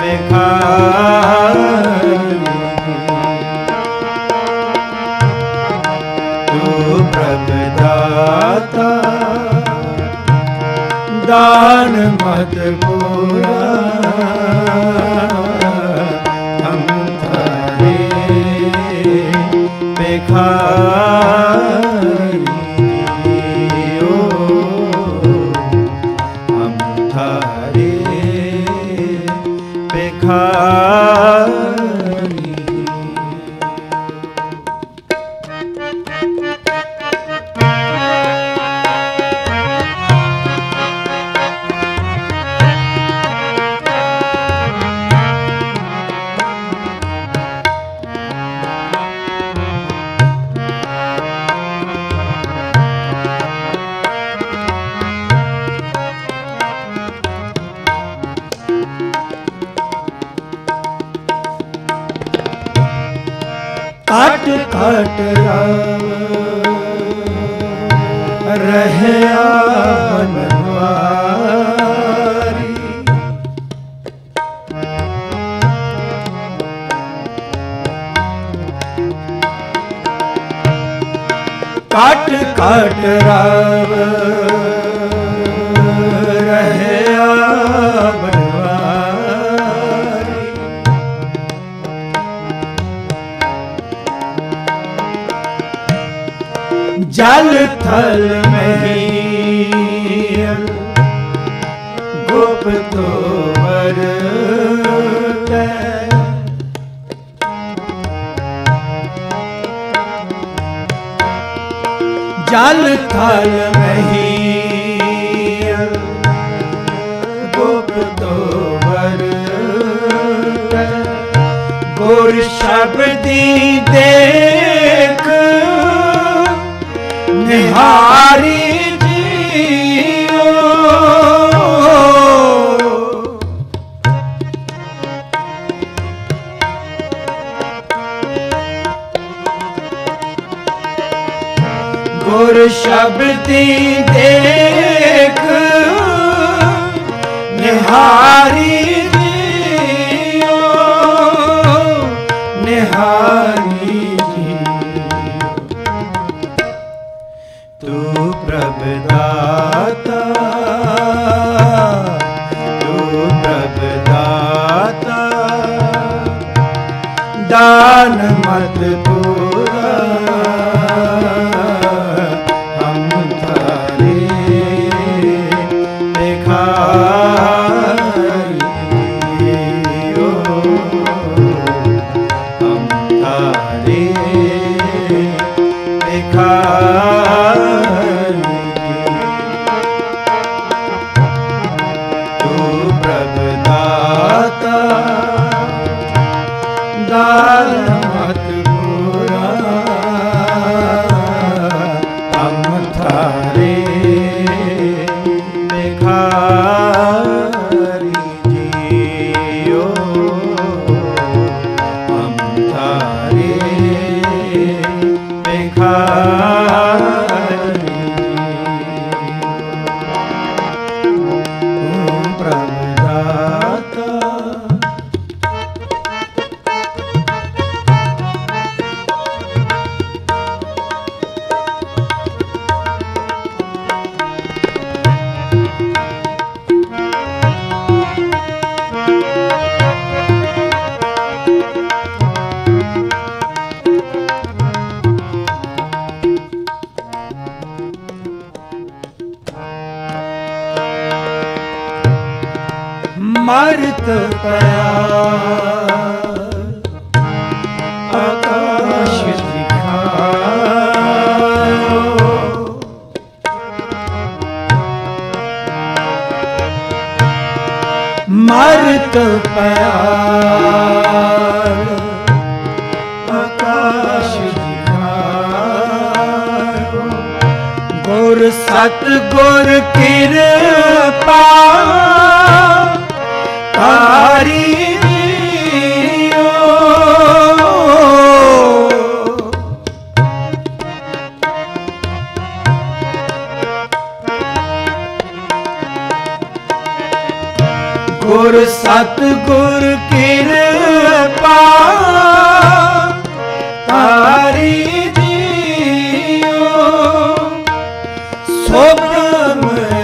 दान मत पूरा हम थारे भिखारी ओ हम थारे भिखारी। काट काट रहे बनवारी, काट काट राव रहे बनवारी। जल थल में ही गुप्त वरते, जल थल में ही गुप्त वरते। गुर शब्दी देख निहारी जियो, गुर शब्दी देख निहारी जियो, निहारी तू प्रभुदाता, तू प्रभुदाता, दान मत पूरा हम थारे भिखारी ओ हम थारे भिखारी। प्रभुदाता दान मत पूरा हम थारे भिखारी जियो, हम थारे भिखारी। प्रभुदाता मरत पया आकाश दिखायो, मरत पया आकाश दिखायो। गुर सतगुर कृपा कारी जियो, गुर सतगुर गुर कृपा तारी जियो सोब्रह्म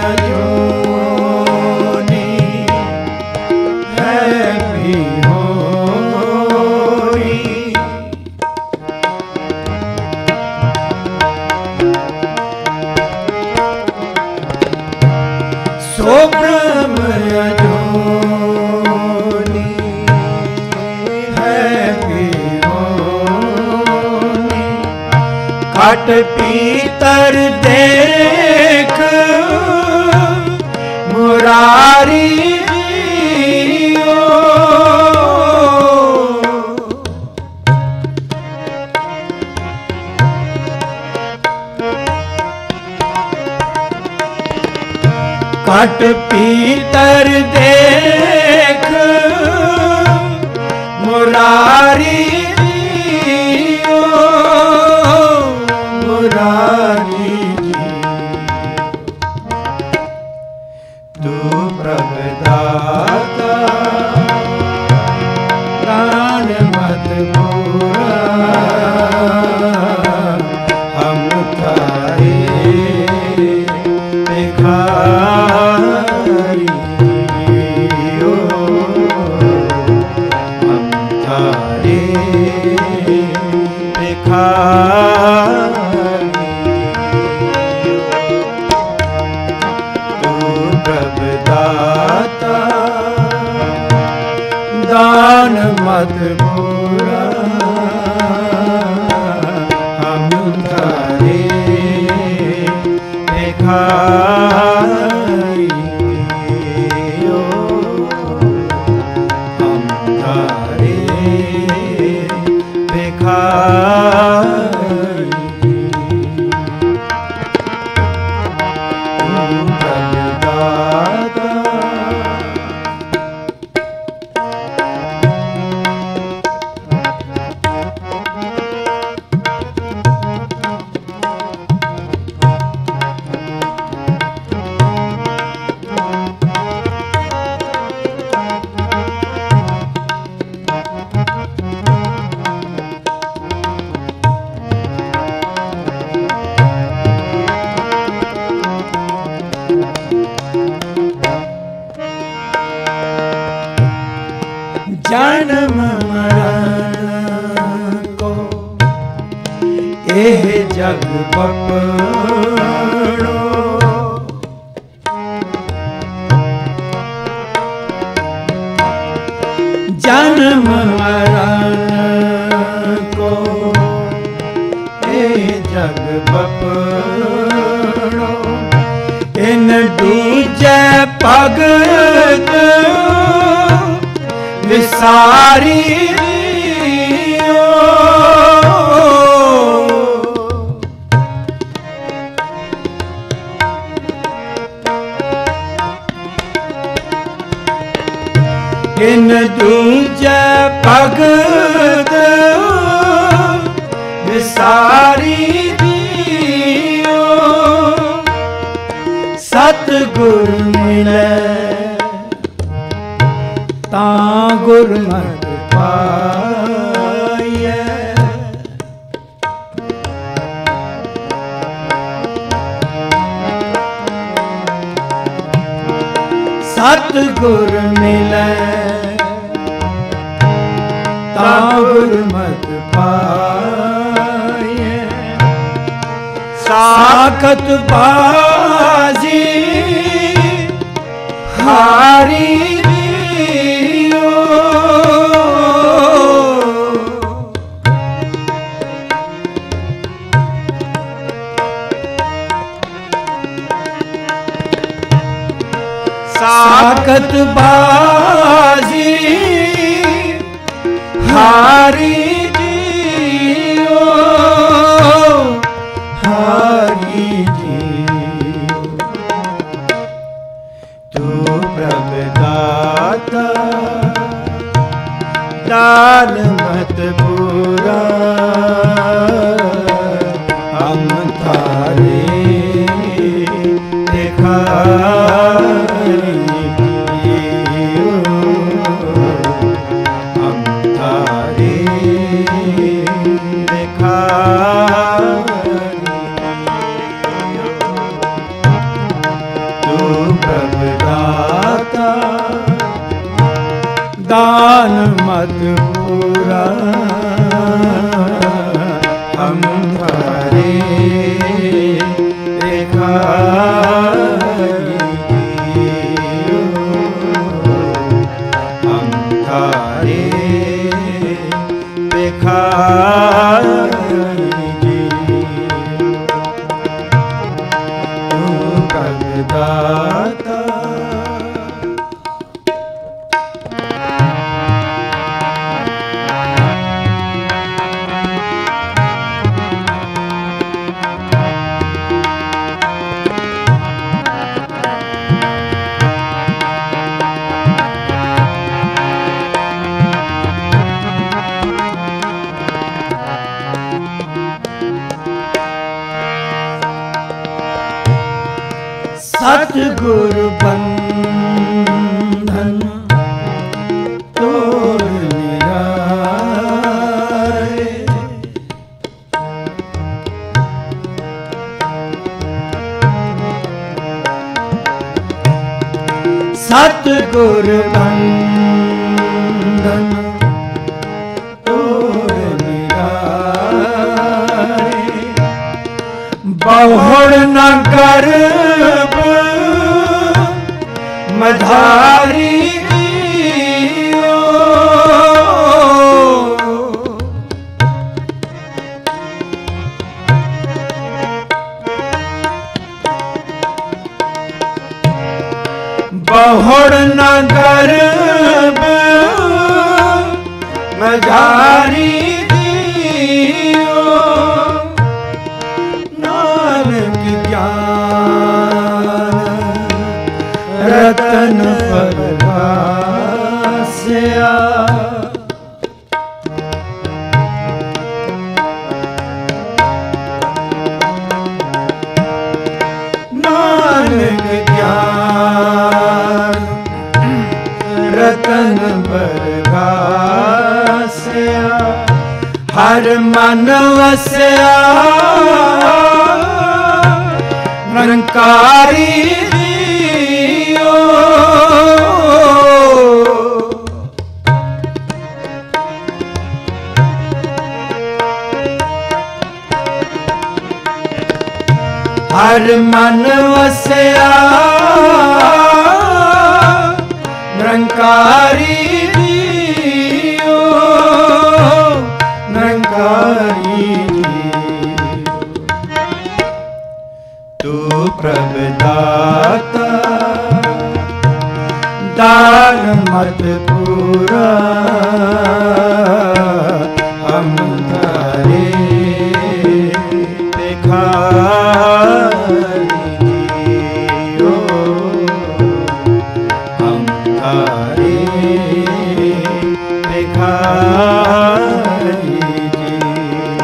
अजोनी है भी होई सोब्रह्म अजोनी है भी होनी घट पीतर देख मुरारी जियो घट पीतर देख मुरारी जियो मुरारी तू प्रभुदाता दान मत पूरा हम थारे भिखारी हो हम थारे भिखारी तू प्रभुदाता दान मत पूरा हम थारे भिखारी हो हम थारे भिखारी तू प्रभुदाता जन्म मरण को एह जग पकड़ो जन्म मरण को एह जग पकड़ो इन दूजे भगत विसारी जियो इन दूजे भगत विसारी जियो सतगुर मिले तां गुरमत पाइए सतगुर मिले तां गुरमत पाइए साखत बाजी हारी साकत बाजी हारी जियो हारी जियो तू प्रभुदाता दान मत पूरा हम थारे भिखारी हो दान मत पूरा हम थारे भिखारी जियो, हम थारे भिखारी जियो। तू कलदाता सतगुरु बंधन तोड़ निरारे, सतगुरु बंधन तोड़ निरारे, बहुड़ न गर्भ मधारी जियो, बहुड़ न गर्भ मधारी जियो, नानक ज्ञान रतन परभास्या, नानक ज्ञान रतन परभास्या, हर मन वस्या निरंकारी जियो, हर मन वस्या निरंकारी जियो, निरंकारी जियो। तू प्रभुदाता दान मत पूरा हम थारे भिखारी जियो, हम थारे भिखारी जियो।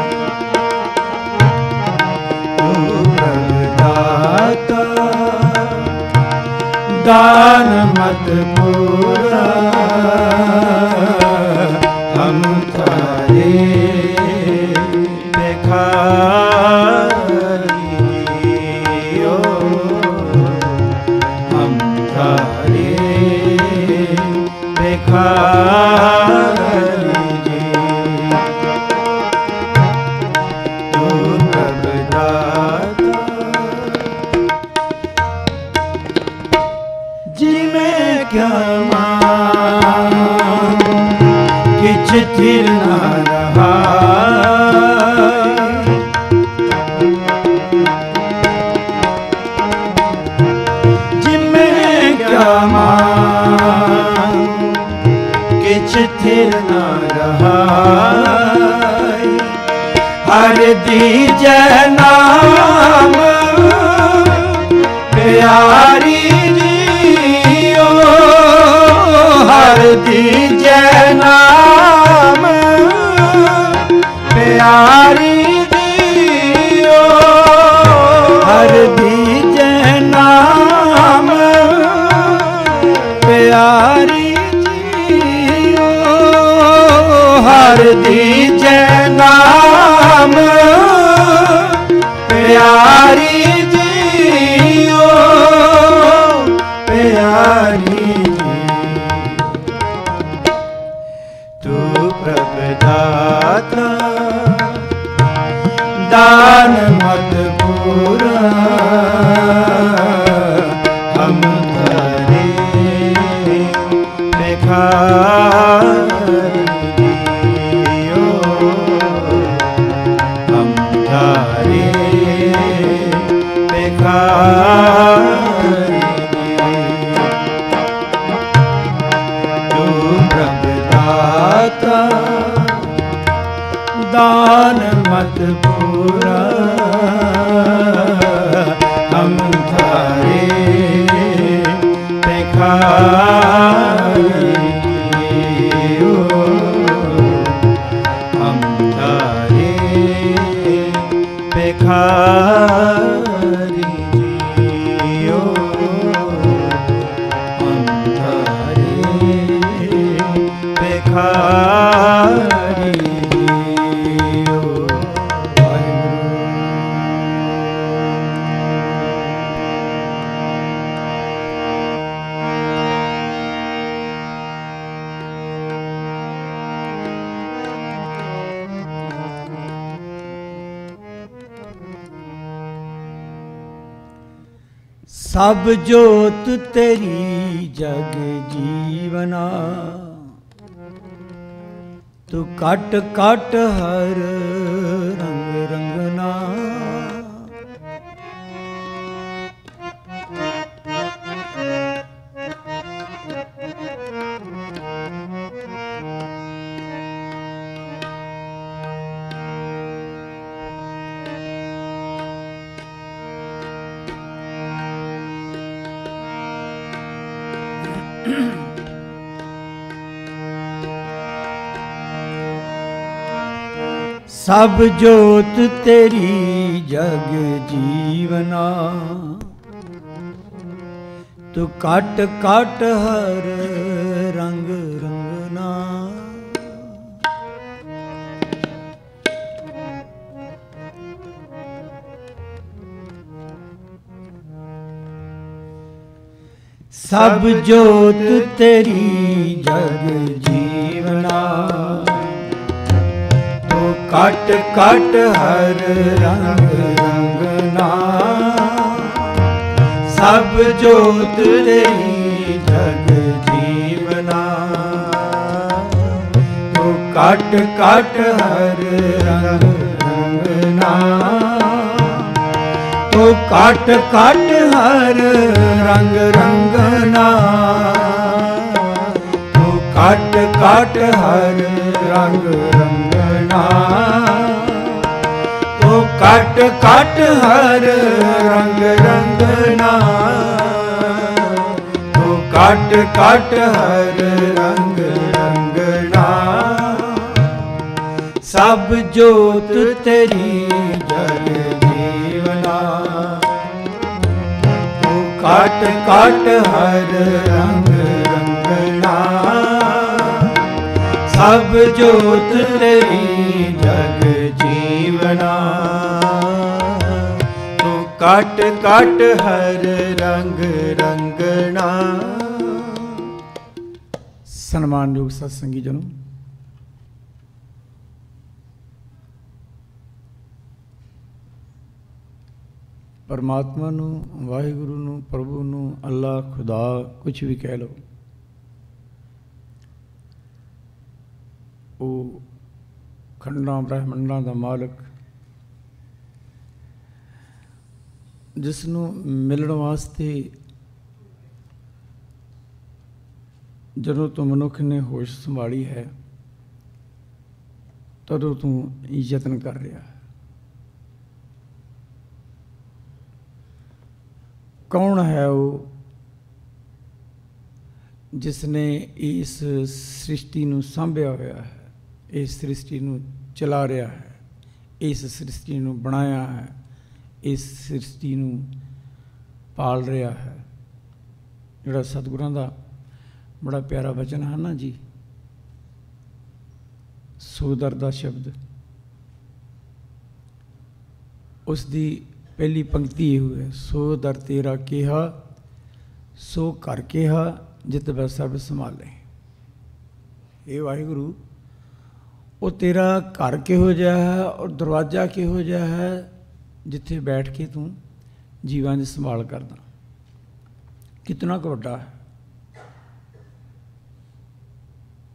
तू प्रभुदाता दान मत पूरा हम थारे भिखारी जियो, हम थारे भिखारी जियो। तू प्रभुदाता जिनमें क्या मांगूं किछ थिर न रहा, जिनमें क्या मांगूं किछ थिर न रहा, हर दीजे नाम प्यारी जियो, हर दीजे नाम प्यारी जियो, हर दीजे नाम प्यारी जियो, हर दीजे नाम प्यारी जियो, प्यारी जियो। हम थारे प्रभुदाता दान मत पूरा हम थारे भिखारी हम थारे भिखारी सब जोत तेरी जग जीवना तू कट कट हर रंग रंगना सब जोत तेरी जग जीवना तू कट कट हर रंग रंगना सब जोत तेरी जग जीवना कट कट हर रंग रंगना सब जोत तेरी जग जीवना तो कट कट हर रंग रंगना तो कट कट हर रंग रंगना तो कट कट हर रंग रंगना तो कट कट हर रंग रंगना तो कट कट हर रंग रंगना सब जोत तेरी जग जीवना तो कट कट हर रंग रंगना सब जोत तेरी जग जीवना तू कट कट हर रंग रंगना। सन्मानयोग सत्संगी जनों, परमात्मा नू, वाहिगुरु नू, प्रभु नू, अल्लाह, खुदा कुछ भी कह लो, वो खंडा ब्रह्मंडा दा मालिक जिसनों मिलण वास्ते जदों तो मनुख ने होश संभाली है तदों तू यतन कर रहा है। कौन है वो जिसने इस सृष्टि नू सांभिया होया है, इस सृष्टि नू चला रहा है, इस सृष्टि नू बनाया है, इस सृष्टि नू पाल रहा है। जिहड़ा सतगुरां दा बड़ा प्यारा वचन है ना जी, सो दर दा शब्द, उसकी पहली पंक्ति ये है, सो दर तेरा केहा सो कर केहा जित वै सब संभाले। ये वाहिगुरु वो तेरा घर किहो जिहा है और दरवाजा किहो जिहा है जिथे बैठ के तू जीवां दी संभाल करदा। कितना क वड्डा है।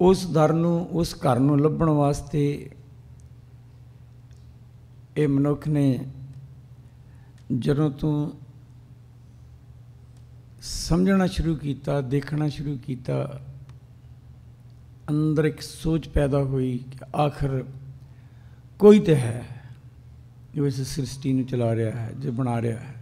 उस दर नूं, उस घर नूं लभण वास्ते ये मनुख ने जदों तो समझना शुरू किया, देखना शुरू किया, अंदर एक सोच पैदा हुई कि आखिर कोई तो है जो इस सृष्टि नूं चला रहा है, जो बना रहा है।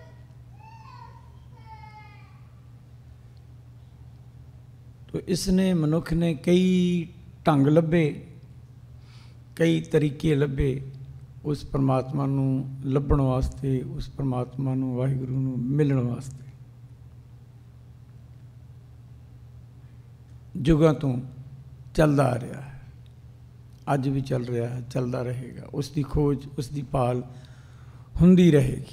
तो इसने मनुख ने कई ढंग लभे, कई तरीके लभे उस परमात्मा नूं लभण वास्ते, उस परमात्मा नूं वाहिगुरू नूं मिलण वास्ते। जुगां तो चलदा आ रहा है, अज भी चल रहा है, चलता रहेगा। उसकी खोज, उसकी भाल हुंदी रहेगी।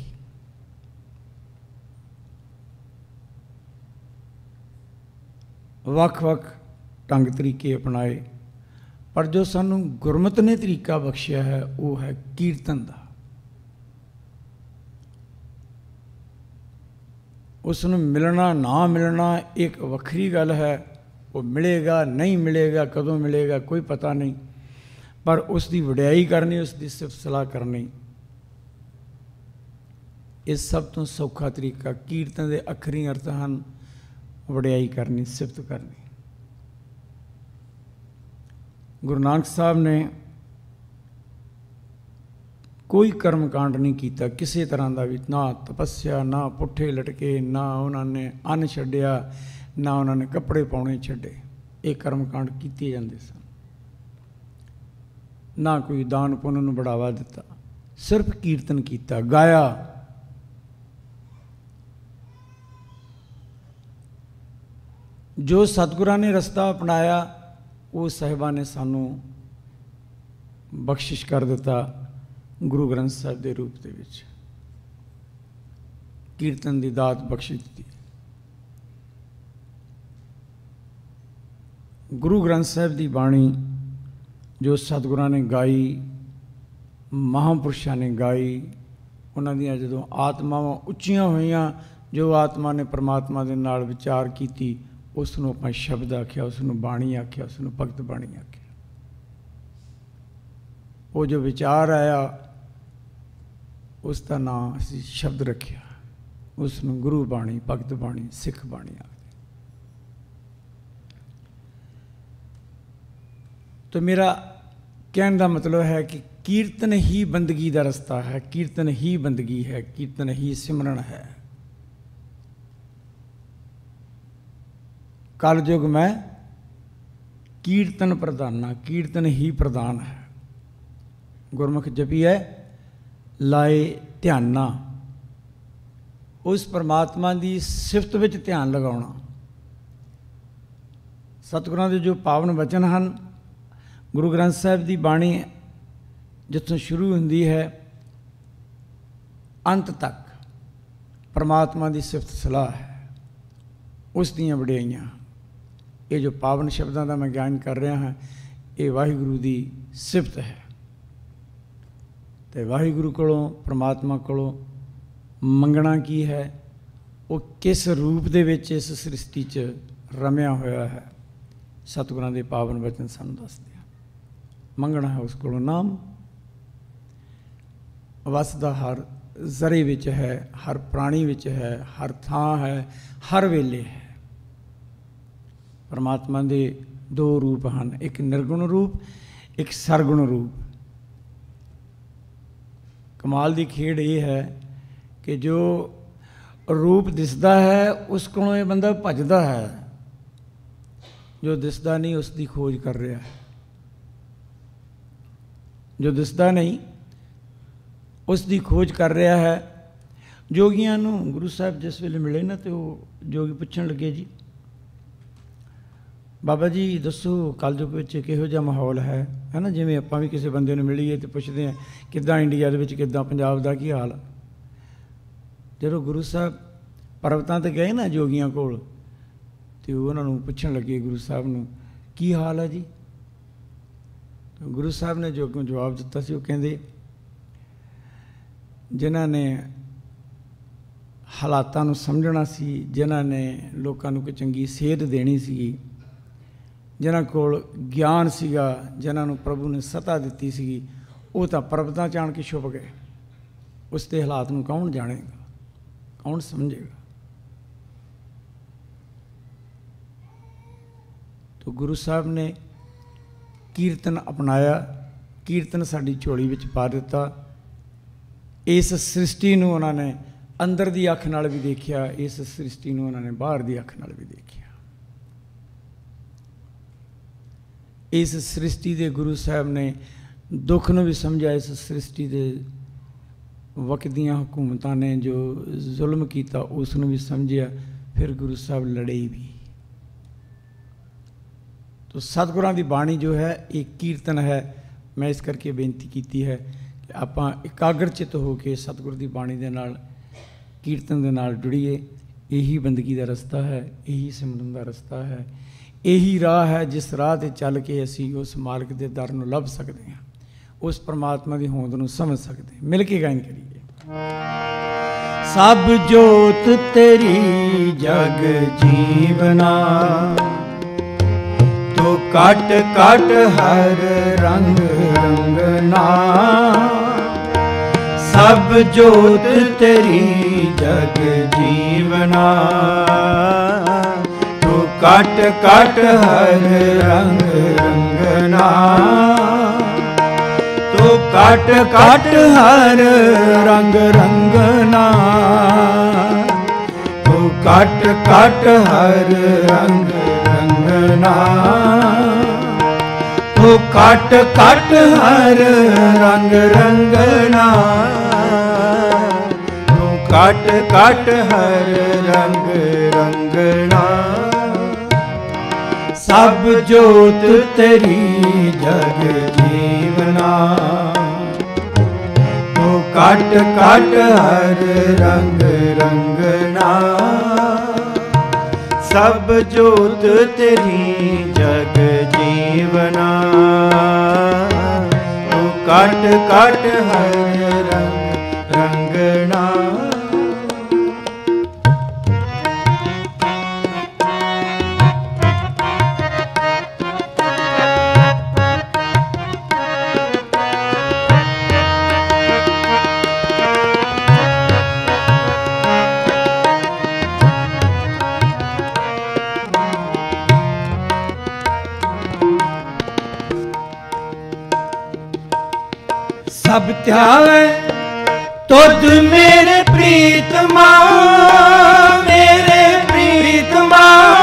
वख-वख ढंग तरीके अपनाए, पर जो सानू गुरमत ने तरीका बख्शिया है वो है कीर्तन का। उसनूं मिलना ना मिलना एक वखरी गल है, वो मिलेगा नहीं मिलेगा, कदों मिलेगा कोई पता नहीं, पर उसकी वडियाई करनी, उसकी सिफत सलाह करनी, इस सब तो सौखा तरीका। कीर्तन के अखरी अर्थ हैं वडियाई करनी, सिफत करनी। गुरु नानक साहब ने कोई कर्म कांड नहीं किया किसी तरह का भी, ना तपस्या, ना पुठे लटके, ना उन्होंने अन्न छड्डिया, ना उन्होंने कपड़े पाने छड्डे। ये कर्म कांड किए जाते सन। ना कोई दान पुण्य नूं बढ़ावा दिता, सिर्फ कीर्तन किया, गाया। जो सतगुरां ने रस्ता अपनाया वो साहिबा ने सानू बख्शिश कर दिता गुरु ग्रंथ साहिब के रूप दे विच। कीर्तन की दात बख्शी दी। गुरु ग्रंथ साहिब की बाणी जो सतगुरां ने गाई, महापुरुषों ने गाई, उन्हां दियां जदों आत्मावां उच्चियां होईयां, जो आत्मा ने परमात्मा दे नाल विचार कीती, उसनूं आपां शब्द आख्या, उसनूं बाणी आख्या, उसनूं भगत बाणी आख्या। वो जो विचार आया उसका नाम असीं शब्द रखिया, उसनूं गुरु बाणी, भगत बाणी, सिख बाणी आखदे। तो मेरा कहने का मतलब है कि कीर्तन ही बंदगी का रास्ता है, कीर्तन ही बंदगी है, कीर्तन ही सिमरन है। कल युग में कीर्तन प्रधाना, कीर्तन ही प्रधान है। गुरमुख जपी है लाए ध्याना, उस परमात्मा की सिफत विच ध्यान लगाउणा। सतगुरां दे जो पावन वचन हैं, गुरु ग्रंथ साहिब की बाणी जिथों शुरू हुंदी है अंत तक परमात्मा की सिफत सलाह है, उस दियां वडियाइयां। ये जो पावन शब्दों का मैं ज्ञान कर रहा हाँ, ये वाहिगुरु की सिफत है। तो वाहिगुरु कोलों, परमात्मा कोलों मंगना की है, वो किस रूप दे विच इस सृष्टि च रमिया होया है, सतगुरां दे पावन वचन सानूं दसदे हैं। मंगना है उस कोलों नाम, वसदा हर जरे विच है, हर प्राणी विच है, हर थां है, हर वेले है। परमात्मा के दो रूप हैं, एक निर्गुण रूप, एक सरगुण रूप। कमाल की खेड़ ये है कि जो रूप दिसदा है उस कोलों ये बंदा भजदा है, जो दिसदा नहीं उसकी खोज कर रहा है। जो दिसदा नहीं उसकी खोज कर रहा है। जोगियां नूं गुरु साहब जिस वेले मिले ना, तो जोगी पुछण लगे, जी बाबा जी दसो कलयुग विच किहो जिहा माहौल है ना। जिवें आपां भी किसी बंदे नूं मिलीए तो पुछदे हैं किद्दां इंडिया दे विच, किद्दां पंजाब दा की हाल। जदों गुरु साहब पर्वतां ते गए ना जोगियां कोल, तो उन्हां नूं पुछण लगे गुरु साहब नूं की हाल है जी। तो गुरु साहब ने जो जवाब दिता सी, वो कहंदे जिन्हां ने हालातां नूं समझना सी, जिन्हां ने लोकां नूं कोई चंगी सेध देनी सी, ਜਿਨ੍ਹਾਂ ਕੋਲ ਗਿਆਨ ਸੀਗਾ, ਜਿਨ੍ਹਾਂ ਨੂੰ ਪ੍ਰਭੂ ਨੇ ਸਤਾ ਦਿੱਤੀ ਸੀਗੀ, ਉਹ ਤਾਂ ਪਰਬਤਾਂ 'ਚ ਆਣ ਕੇ ਛੁਪ ਗਏ। ਉਸ ਦੇ ਹਾਲਾਤ ਨੂੰ ਕੌਣ ਜਾਣੇਗਾ, ਕੌਣ ਸਮਝੇਗਾ? तो गुरु साहब ने कीर्तन अपनाया, कीर्तन साड़ी झोली विच पा दिता। इस सृष्टि नूं उन्होंने अंदर दी अख नाल भी देखिया, इस सृष्टि नूं उन्होंने बाहर दी अख नाल भी देखिया। इस सृष्टि दे गुरु साहब ने दुख नूं भी समझा, इस सृष्टि दे वकदियां हुकूमतां ने जो जुल्म किया उस नूं भी समझिया। फिर गुरु साहब लड़े भी। तो सतगुरां दी बाणी जो है एक कीर्तन है। मैं इस करके बेनती की है कि आपां एकाग्रचित हो के सतगुर दी बाणी दे नाल कीर्तन दे नाल जुड़ीए। यही बंदगी दा रस्ता है, यही सिमरन दा रस्ता है, यही राह है जिस राह ते चल के असीं उस मालिक दे दर नूं लभ सकदे हां, उस परमात्मा दी होंद नूं समझ सकदे हां। मिल के गायन करिए। सब जोत तेरी जग जीवना, तो काट काट हर रंग रंगना। सब जोत तेरी जग जीवना, तो काट काट हर रंग रंगना। तो काट काट हर रंग रंगना, तो काट काट हर रंग रंगना। तो काट काट हर रंग रंगना, तो काट काट हर रंग रंगना। सब जोत तेरी जग जीवना, तो काट काट हर रंग रंगना। सब जोत तेरी जग जीवना, तो काट काट हर रंग रंगना। सब त्यावे तुद मेरे प्रीतमा, मेरे प्रीतमा।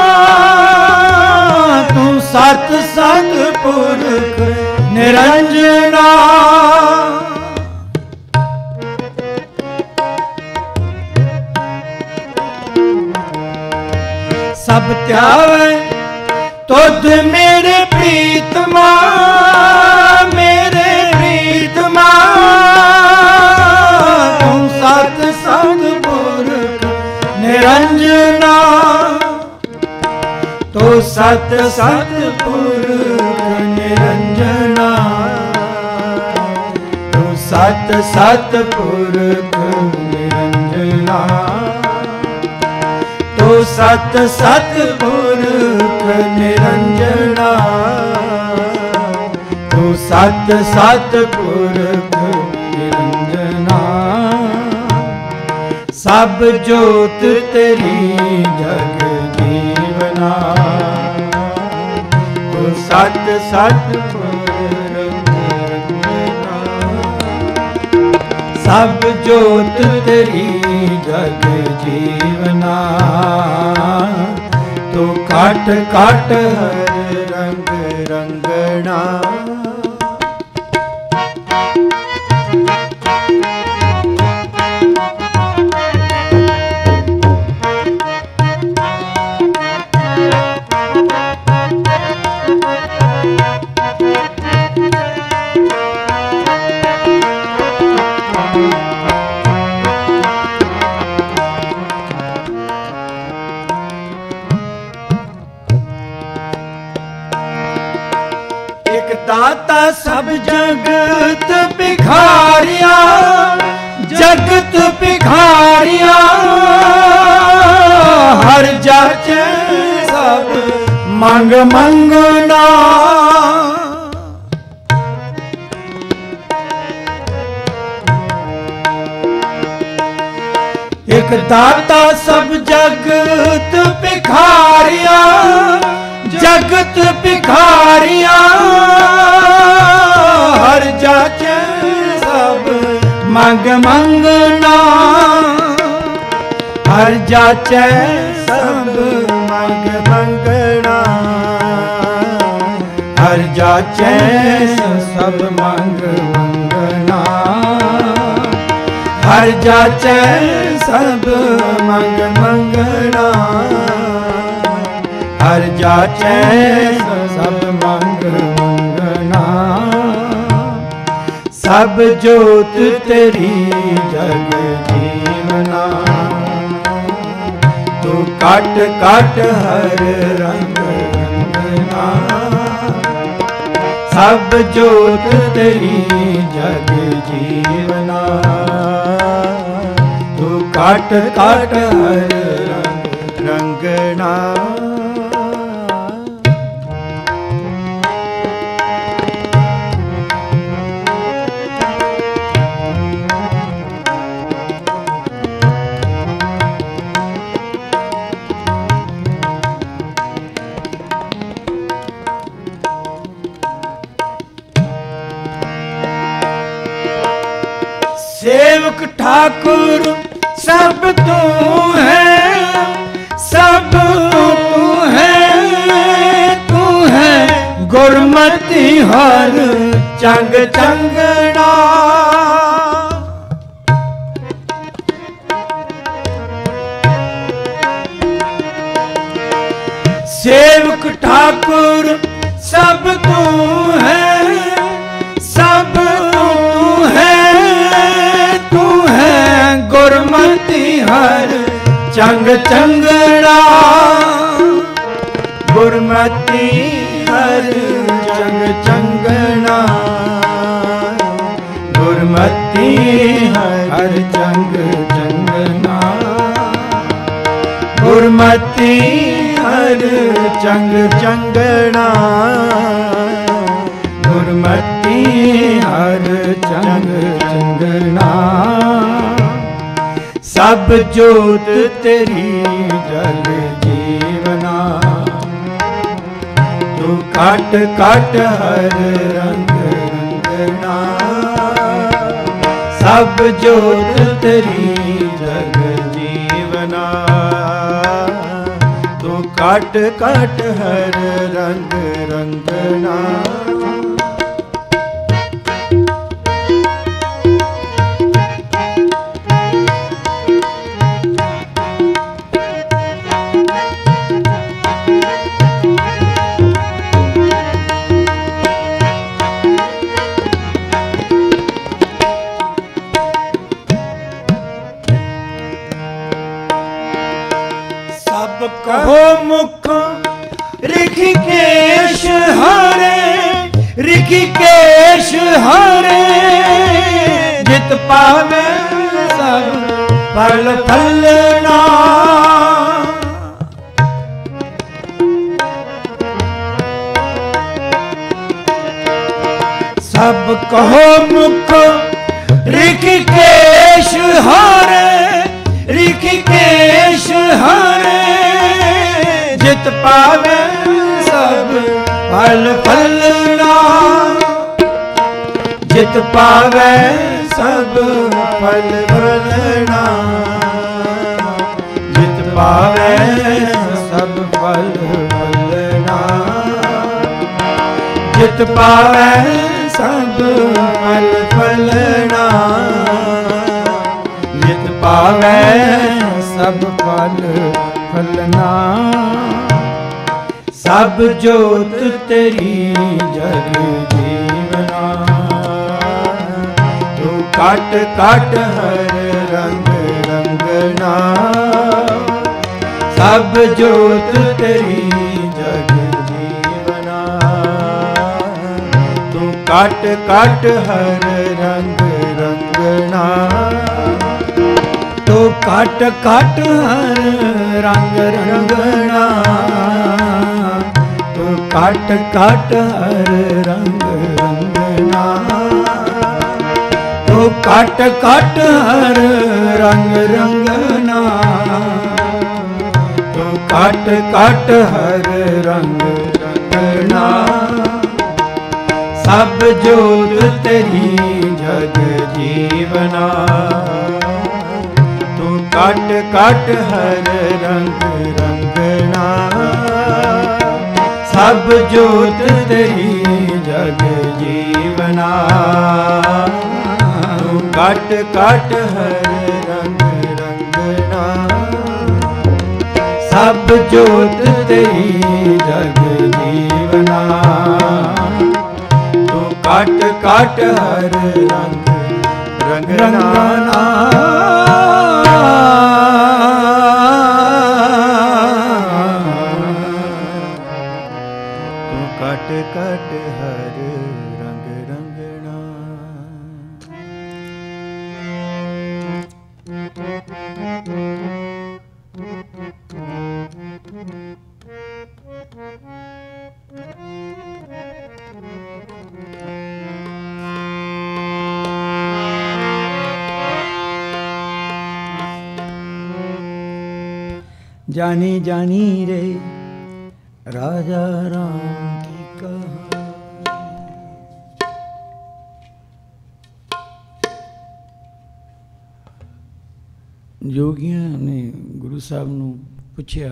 तू सत सत पुरख निरंजना। सब त्यावे तुद मेरे प्रीतमा, मेरे प्रीतमा। तू सत सत पुरख निरंजना। तो सत सत पुरख निरंजना। तो सत सत पुरख निरंजना। तो सत सत पुरख निरंजना। तो सत सत पुरख निरंजना। सब जोत तेरी जग जीवना, तो सत सत पुरख निरंजना। सब जोत तेरी जग जीवना, तो काट काट हर रंग रंगना। दाता सब जगत भिखारिया, जगत भिखारिया। हर जाचे सब ਮੰਗ ਮੰਗਣਾ ਇੱਕ ਦਾਤਾ ਸਭ ਜਗਤ ਭਿਖਾਰੀਆ ਜਗਤ ਭਿਖਾਰੀਆ ਹਰ ਜਾਚੈ ਸਭ ਮੰਗ ਮੰਗਣਾ ਹਰ ਜਾਚੈ ਸਭ ਮੰਗ ਮੰਗਣਾ ਹਰ ਜਾਚੈ ਸਭ ਮੰਗ ਮੰਗਣਾ ਹਰ ਜਾਚੈ ਸਭ ਮੰਗ ਮੰਗਣਾ ਹਰ ਜਾਚੈ ਸਭ ਮੰਗ ਮੰਗਣਾ ਸਭ ਜੋਤ ਤੇਰੀ ਜਗ ਜੀਵਨਾ ਤੂੰ ਕਟ ਕਟ ਹਰ ਰੰਗ ਰੰਗਨਾ ਸਭ ਜੋਤ ਤੇਰੀ ਜਗ ਜੀਵਨਾ ਤੂੰ ਕਟ ਕਟ ਹਰ ਰੰਗ ਰੰਗਨਾ सेवक ठाकुर सब तू है सब तू है गुरमति हर चंग चंगना सेवक ठाकुर सब तू है सब गुरमति हर चंग चंगड़ा गुरमति हर चंग चंगना गुरमति हर चंग चंगना गुरमति हर चंग चंगना गुरमति हर चंग चंगना सब जोत तेरी जग जीवना तू कट कट हर रंग रंगना सब जोत तेरी जग जीवना तू कट कट हर रंग रंगना कहो मुख ऋषिकेश हरे ऋषिकेश हरे जित पावे सब फल फलना सब कहो मुख ऋषिकेश हरे ऋषिकेश हरे जित पावे सब फल फलना जित पावे सब फल फलना जित पावे सब फल फलना जित पावे सब फल फलना जित पावे सब फल फलना सब जोत तेरी जग जीवना तू कट कट हर रंग रंगना सब जोत तेरी जग जीवना तू कट कट हर रंग रंगना तो कट कट हर रंग रंगना काट काट हर रंग रंगना, तो काट काट हर रंग रंगना, तो काट काट हर रंग रंगना। सब जोत तेरी जग जीवना, तू काट काट हर रंग रंगना। सब जोत तेरी जग जीवना, तू काट काट हर रंग रंगना। सब जोत तेरी जग जीवना, तू काट काट हर रंग रंगना। काट काट हर रंग रंगना। जानी जानी रे राजा राम की जोगियां ने गुरु साहब नूं पुछया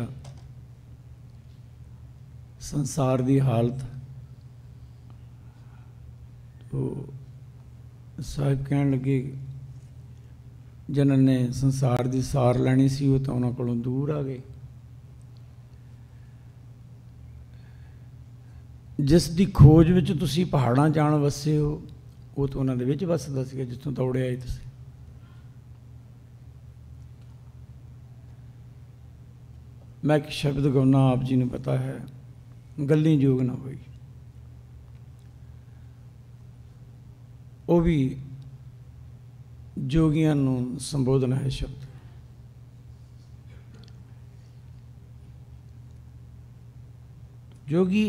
संसार की हालत, तो साहिब कहन लगे जिन्होंने संसार की सार लैनी सी वो तो उन्होंने कोलों दूर आ गए। जिस दी खोज विच तुसी पहाड़ां जाण वसे हो वो तो उन्होंने विच वसदा सीगा जिथों दौड़े आए तुसी। मैं एक शब्द गाउना, आप जी ने पता है, गल्ली जोग ना होई, वो भी जोगियां नूं संबोधन है शब्द। जोगी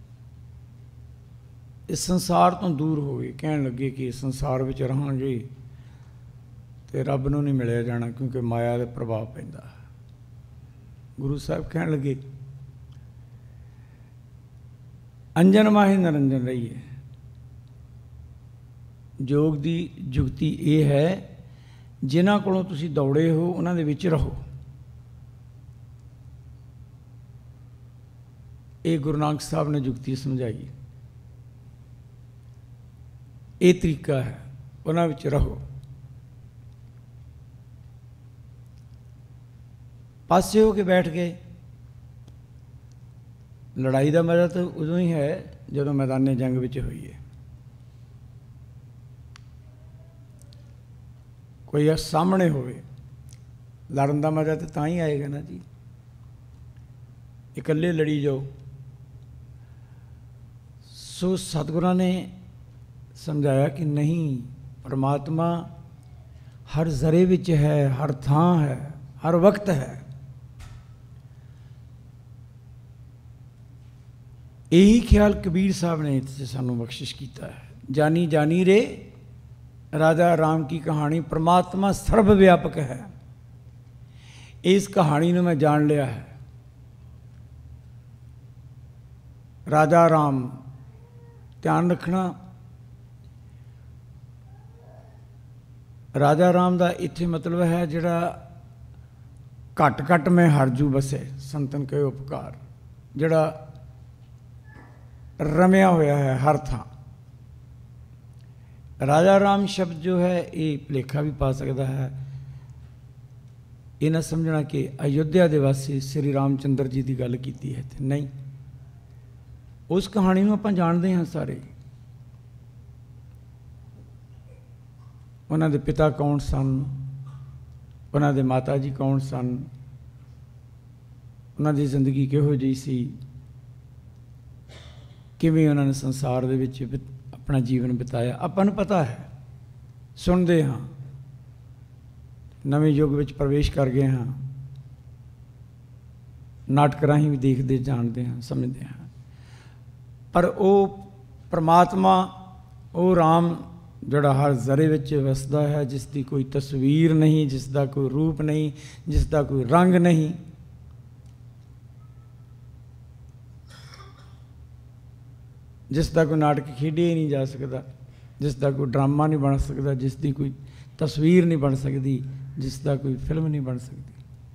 इस संसार तो दूर हो गए, कहन लगे कि संसार विच रहांगे ते रब नूं नहीं मिलिया जाना क्योंकि माया का प्रभाव पैंदा। गुरु साहब कहन लगे अंजन माहे निरंजन रहिए। योग की जुगती ये है जिन्हां कोलों तुसीं दौड़े हो उन्हां दे विच रहो। ये गुरु नानक साहब ने जुगती समझाई, ये तरीका है, उन्हां विच रहो। पासे हो के बैठ गए। लड़ाई का मजा तो उदों ही है जदों मैदाने जंग विच होई है। कोई सामने होवे, लड़न का मजा तो तां ही आएगा ना जी। इकल्ले लड़ी जाओ। सो सतगुरां ने समझाया कि नहीं, परमात्मा हर जरे विच है, हर थां है, हर वक्त है। यही ख्याल कबीर साहब ने इत्थे सानू बख्शिश किया है। जानी जानी रे राजा राम की कहानी, परमात्मा सर्वव्यापक है। इस कहानी में मैं जान लिया है। राजा राम, ध्यान रखना, राजा राम का इत्थे मतलब है जिहड़ा घट घट में हरजू बसे, संतन के उपकार, जिहड़ा रमिया होया है हर थां। राजा राम शब्द जो है ये भुलेखा भी पा सकता है। ये ना समझना कि अयोध्या के वासी श्री रामचंद्र जी की गल की है, नहीं। उस कहानी में आप जानते हैं सारे। उन्होंने पिता कौन सन, उन्होंने माता जी कौन सन, उन्होंने जिंदगी किहो जी सी, किवें उन्होंने संसार दे विच अपना जीवन बिताया, अपन पता है, सुनते हाँ। नवे युग विच प्रवेश कर गए हाँ, नाटक राही भी देखते जानते हैं, समझते हैं। पर वो परमात्मा वो राम जोड़ा हर जरे विच वसदा है, जिसकी कोई तस्वीर नहीं, जिसका कोई रूप नहीं, जिसका कोई रंग नहीं, जिसका कोई नाटक खेडिया ही नहीं जा सकता, जिसका कोई ड्रामा नहीं बन सकता, जिसकी कोई तस्वीर नहीं बन सकती, जिसका कोई फिल्म नहीं बन सकती।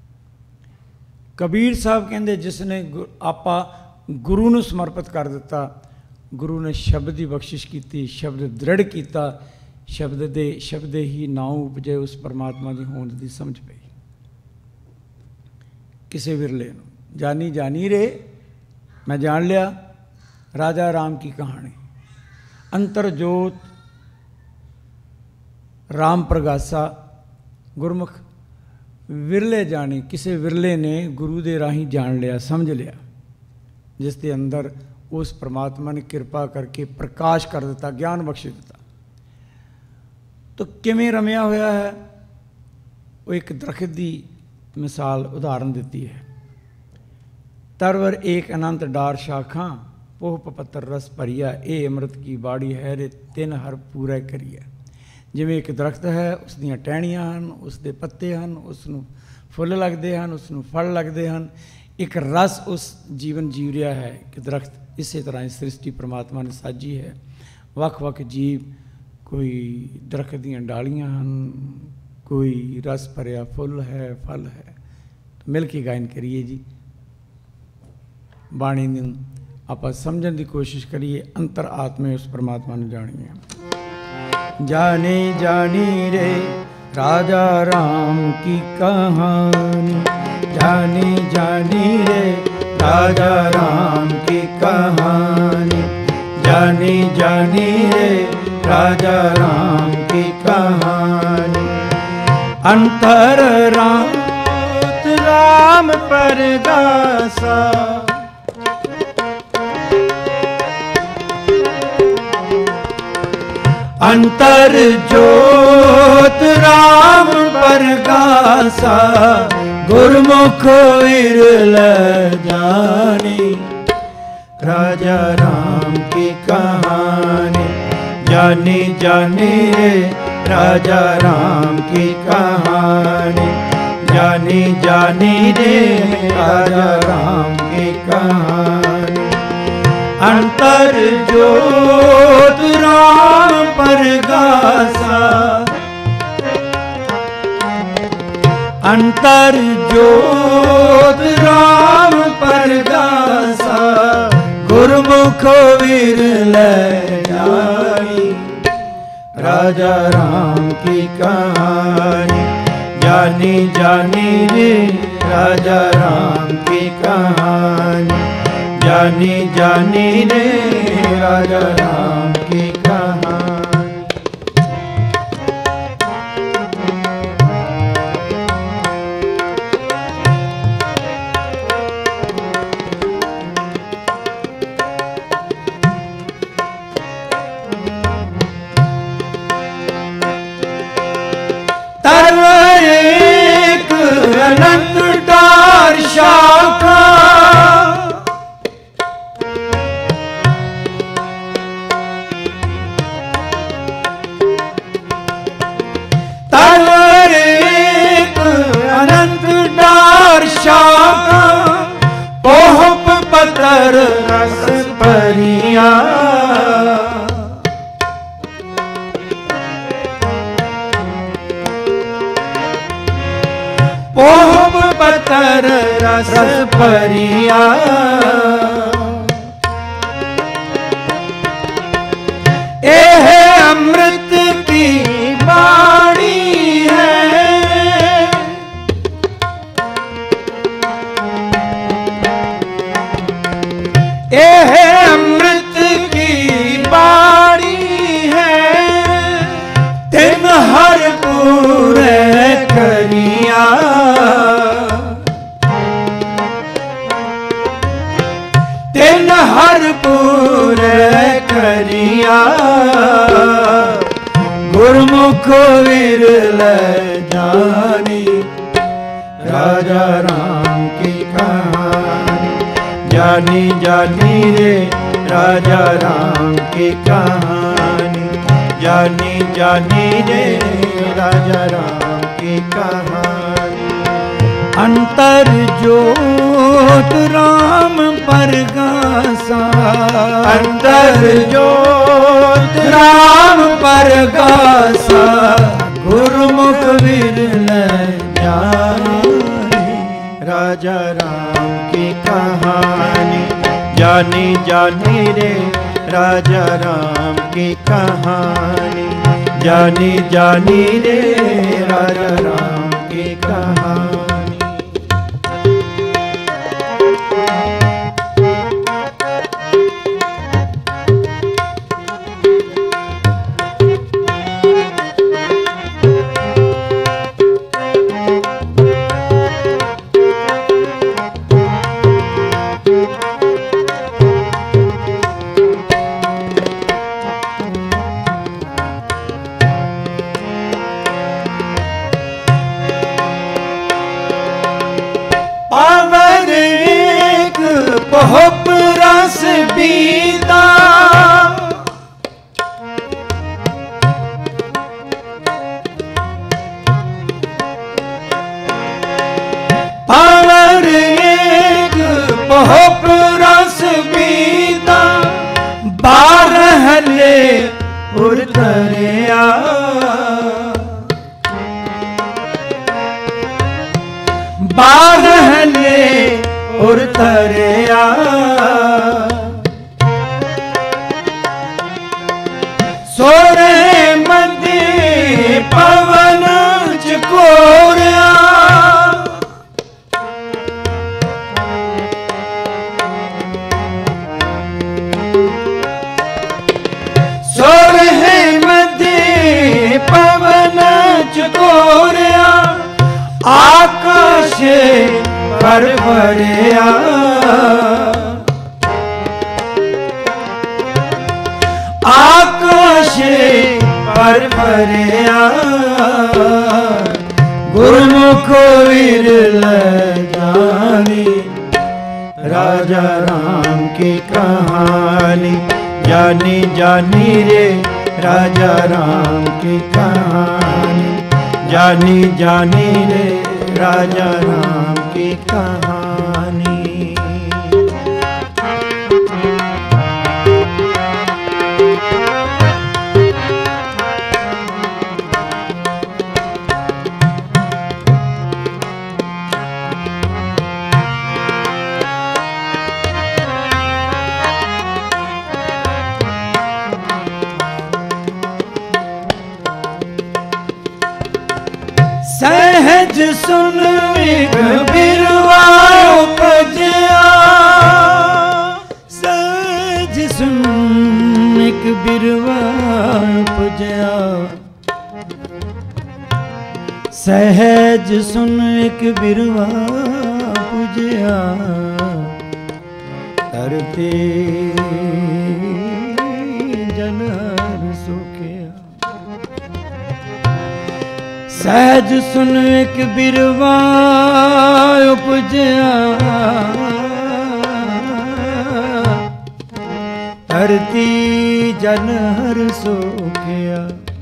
कबीर साहब कहते जिसने आपा गुरु नूं समर्पित कर दिता, गुरु ने शब्द की बख्शिश की, शब्द दृढ़ किया, शब्द ही नाउ उपजे, उस परमात्मा की होंद की समझ पई। किसी विरले नूं जानी जानी रे मैं जान लिया, राजा राम की कहानी। अंतर जोत राम प्रगासा, गुरमुख विरले जाने, किसी विरले ने गुरु दे राही जान लिया, समझ लिया, जिसके अंदर उस परमात्मा ने कृपा करके प्रकाश कर दिता, ज्ञान बख्श दिता। तो किवें रमिया होया है, वो एक दरख्त की मिसाल उदाहरण देती है। तरवर एक अनंत डार शाखा, पोह पपत्तर रस भरिया, ये अमृत की बाड़ी है रे तिन हर पूरा करिया। जिवें एक दरख्त है, उसदियां टहनियां हैं, उसके पत्ते हैं, उसनूं फुल लगते हैं, उसनूं फल लगते हैं, एक रस उस जीवन जी रहा है कि दरख्त। इस तरह सृष्टि परमात्मा ने साजी है, वख-वख जीव, कोई दरख्त दीयां डालियां हैं, कोई रस भरिया फुल है, फल है। तो मिल के गायन करिए जी, बाणी नूं आपां समझण की कोशिश करिए, अंतर आत्मे उस परमात्मा नूं जाणीए। जाने जानी रे राजा राम की कहानी, जाने जानी रे राजा राम की कहानी, जाने जानी रे राजा राम की कहानी। अंतर राम परगासा, अंतर जोत राम परगासा, गुरमुख विरल जानी, राजा राम की कहानी। जानी जानी रे राजा राम की कहानी, जानी जानी रे राजा राम की कहानी। अंतर जोत राम परगासा, अंतर जोत राम परगासा, गुरमुख विरल जानी, राजा राम की कहानी। जानी जानी रे राजा राम की कहानी, जानी जानी रे राजा राम की कहानी। तरवर एक अनंत डार शाखा, तरवर एक अनंत डार शाखा, पोह पतर रस भरिया, पोह पतर रस भरिया। एह अमृत की बाणी है, एह अमृत की बाणी है, तिन हर पूरे करिया, तिन हर पूरे करिया, गुरमुख विरल जानी, राजा राम की कहानी। जानी जानी रे राजा राम की कहानी, जानी जानी रे राजा राम की कहानी। अंतर ज्योत राम परगासा, अंतर ज्योत राम परगासा, गुरुमुख विरल जानी, राजा राम की कहानी, जानी जानी रे राजा राम की कहानी, जानी जानी रे राजा राम की कहानी। पहुप रस बीता, पावर एक पहुप रस बीता, बारह ले उतरिया, बारह ले उतरिया, सोरे मध्य पवन चकोरिया, सोरे मध्य पवन चकोरिया, आकाश पर भरिया, आकाश पर भरिया, गुरुमुख विरल जानी, राजा राम की कहानी, जानी जानी रे राजा राम की कहानी, जानी जानी रे राजा राम की कहानी। सहज सुन एक बिरवा उपजया, सहज सुन एक बिरवा उपजया, सहज सुन एक बिरवा उपजया, तरते जनहर सुखिया, सहज सुन एक बिरवा उपजया, धरती जनहर सोखिया,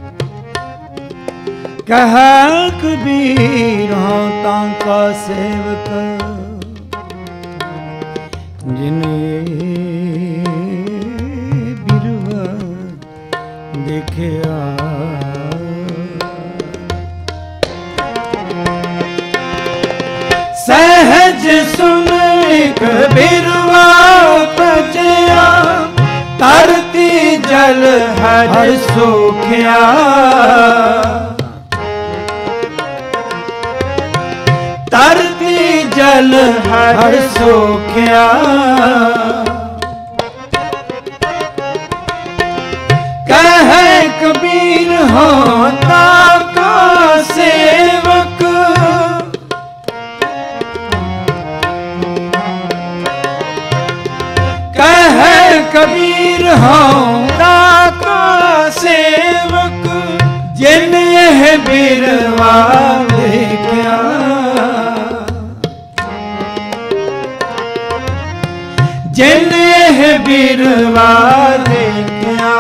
कह कबीर होता का सेवक, जिन्हें बिरवा देखिया, सहज सुन एक बिरवा उपजया, तरती जल हर सोखिया, तरती जल हर सोखिया, कह कबीर होता का सेवक, कह कबीर होता का सेवक, जिन यह बिरवा देखा, जिन्हें बिरवा देखिया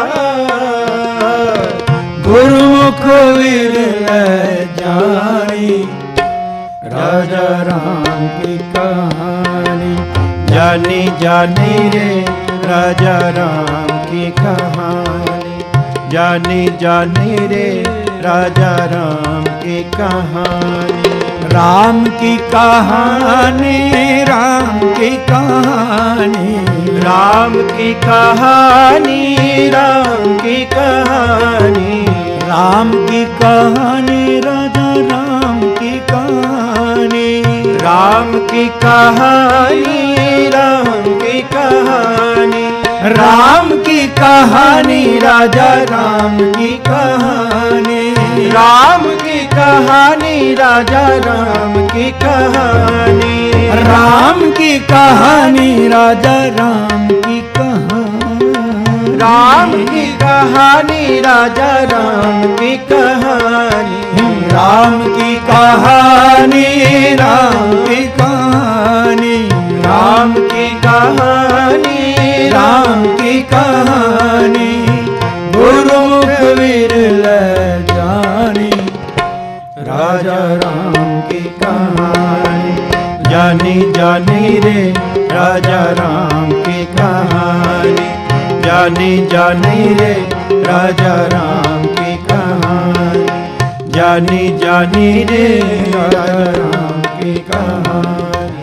गुरुमुख विरल जानी। राजा राम की कहानी जानी जानी रे, राजा राम की कहानी जानी जानी रे, राजा राम की कहानी। राम की कहानी, राम की कहानी, राम की कहानी, राम की कहानी, राम की कहानी, राजा राम की कहानी, राम की कहानी, राम की कहानी, राम की कहानी, राजा राम की कहानी, राम की कहानी, राजा राम की कहानी, राम की कहानी, राजा राम की कहानी, राम की कहानी, राजा राम की कहानी, राम की कहानी, राम की कहानी, राम की कहानी, राम की कहानी, गुरुमुख विरल जानी। राजा राम की कहानी जानी जानी रे, राजा राम की कहानी जानी जानी रे, राजा राम की कहानी जानी जानी रे, राजा राम की कहानी।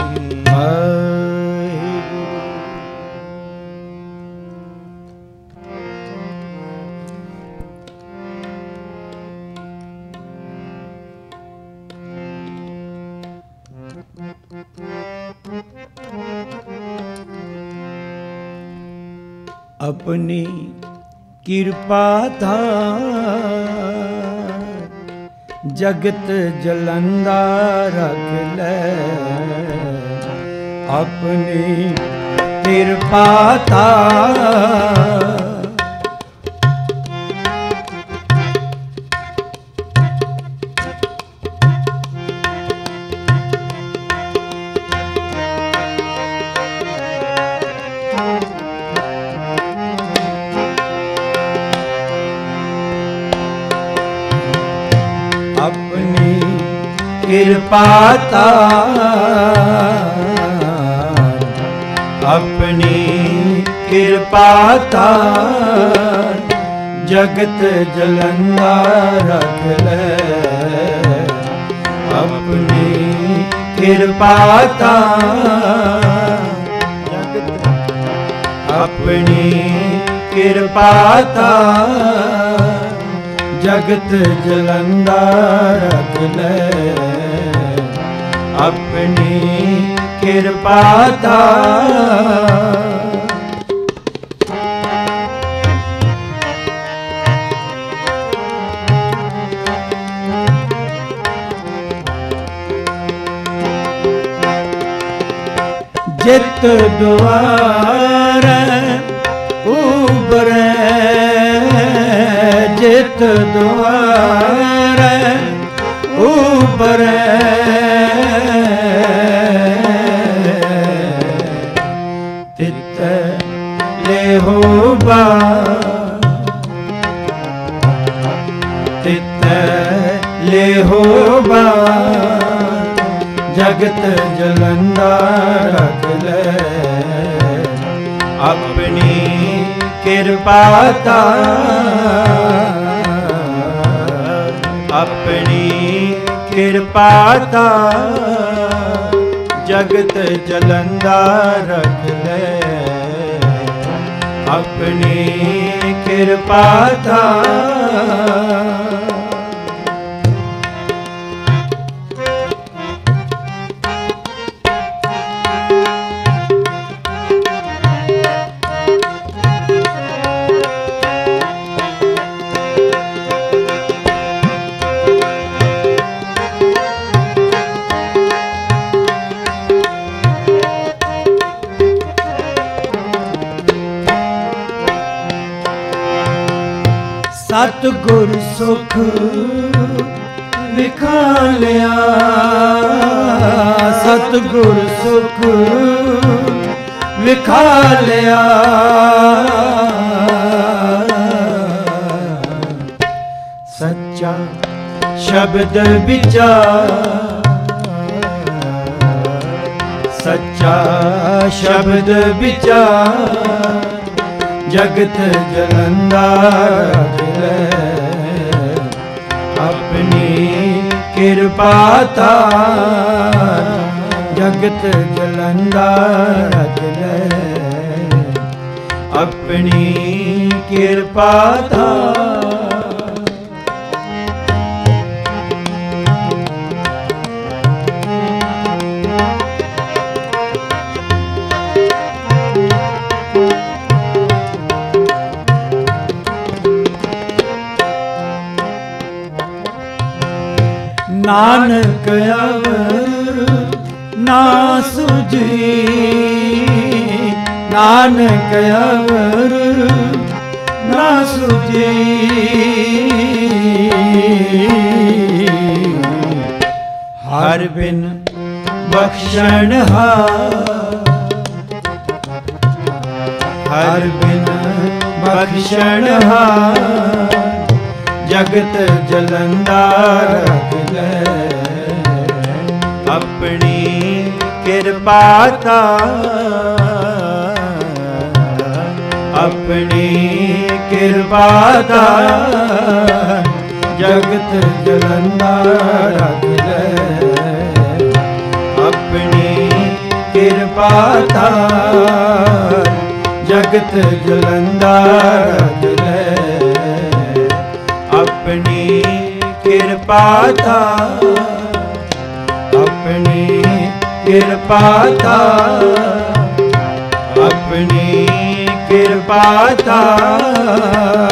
अपनी कृपा था जगत जलंदा रख ले, अपनी कृपा था कृपाता, अपनी कृपाता जगत जलंदा रख ले, अपनी कृपाता जगत, अपनी कृपाता जगत जलंदा रख ले, अपनी कृपाता जित द्वार उबरे, जित द्वार उबरे, तित ले हो बा, तित ले हो बा जगत जलंदा रख ले, अपनी कृपाता, अपनी कृपाता जगत जलंदा रख ले, अपनी कृपाता सतगुर सुख विखा लिया, सतगुर सुख ਲਿਖਾ ਲਿਆ। ਸੱਚਾ ਸ਼ਬਦ ਵਿਚਾਰ, ਸੱਚਾ ਸ਼ਬਦ ਵਿਚਾਰ, ਜਗਤ ਜਲੰਧਰ ਲੈ ਆਪਣੀ ਕਿਰਪਾ ਤਾਰ। ਜਗਤ ਜਲੰਧਰ ਲੈ ਆਪਣੀ ਕਿਰਪਾ ਤਾਰ। ਨਾਨਕ ਅਵਰ ਨਾ ਸੁਝੀ, ਨਾਨਕ ਅਵਰ ਨਾ ਸੁਝੀ। ਹਰ ਬਿਨ ਬਖਸ਼ਣ ਹਾਰ, ਹਰ ਬਿਨ ਬਖਸ਼ਣ ਹਾਰ। ਜਗਤ ਜਲੰਧਰ ਲੈ ਆਪਣੀ ਕਿਰਪਾ ਤਾਰ। ਆਪਣੀ ਕਿਰਪਾ ਤਾਰ। ਜਗਤ ਜਲੰਧਰ ਲੈ ਆਪਣੀ ਕਿਰਪਾ ਤਾਰ। ਜਗਤ ਜਲੰਧਰ ਲੈ ਆਪਣੀ ਕਿਰਪਾ ਤਾਰ। ਆਪਣੀ ਕਿਰਪਾ ਤਾਰ। ਆਪਣੀ ਕਿਰਪਾ ਤਾਰ।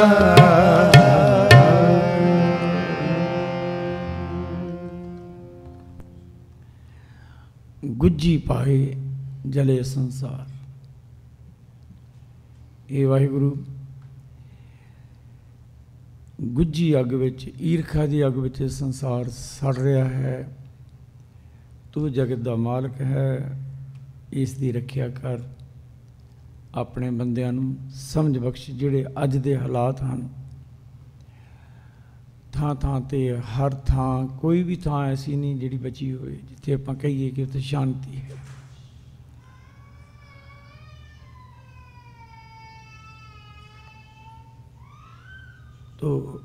ਗੁੱਜੀ ਪਾਏ ਜਲੇ ਸੰਸਾਰ। ਇਹ ਵਾਹਿਗੁਰੂ ਗੁੱਜੀ ਅੱਗ ਵਿੱਚ, ਈਰਖਾ ਦੀ ਅੱਗ ਵਿੱਚ ਸੰਸਾਰ ਸੜ ਰਿਹਾ ਹੈ। ਤੂੰ ਜਗਤ ਦਾ ਮਾਲਕ ਹੈ, ਇਸ ਦੀ ਰੱਖਿਆ ਕਰ। ਆਪਣੇ ਬੰਦਿਆਂ ਨੂੰ ਸਮਝ ਬਖਸ਼। ਜਿਹੜੇ ਅੱਜ ਦੇ ਹਾਲਾਤ ਹਨ, ਥਾਂ ਥਾਂ 'ਤੇ ਹਰ ਥਾਂ, ਕੋਈ ਵੀ ਥਾਂ ਐਸੀ ਨਹੀਂ ਜਿਹੜੀ ਬਚੀ ਹੋਵੇ ਜਿੱਥੇ ਆਪਾਂ ਕਹੀਏ ਕਿ ਉੱਥੇ ਸ਼ਾਂਤੀ ਹੈ। ਤੋ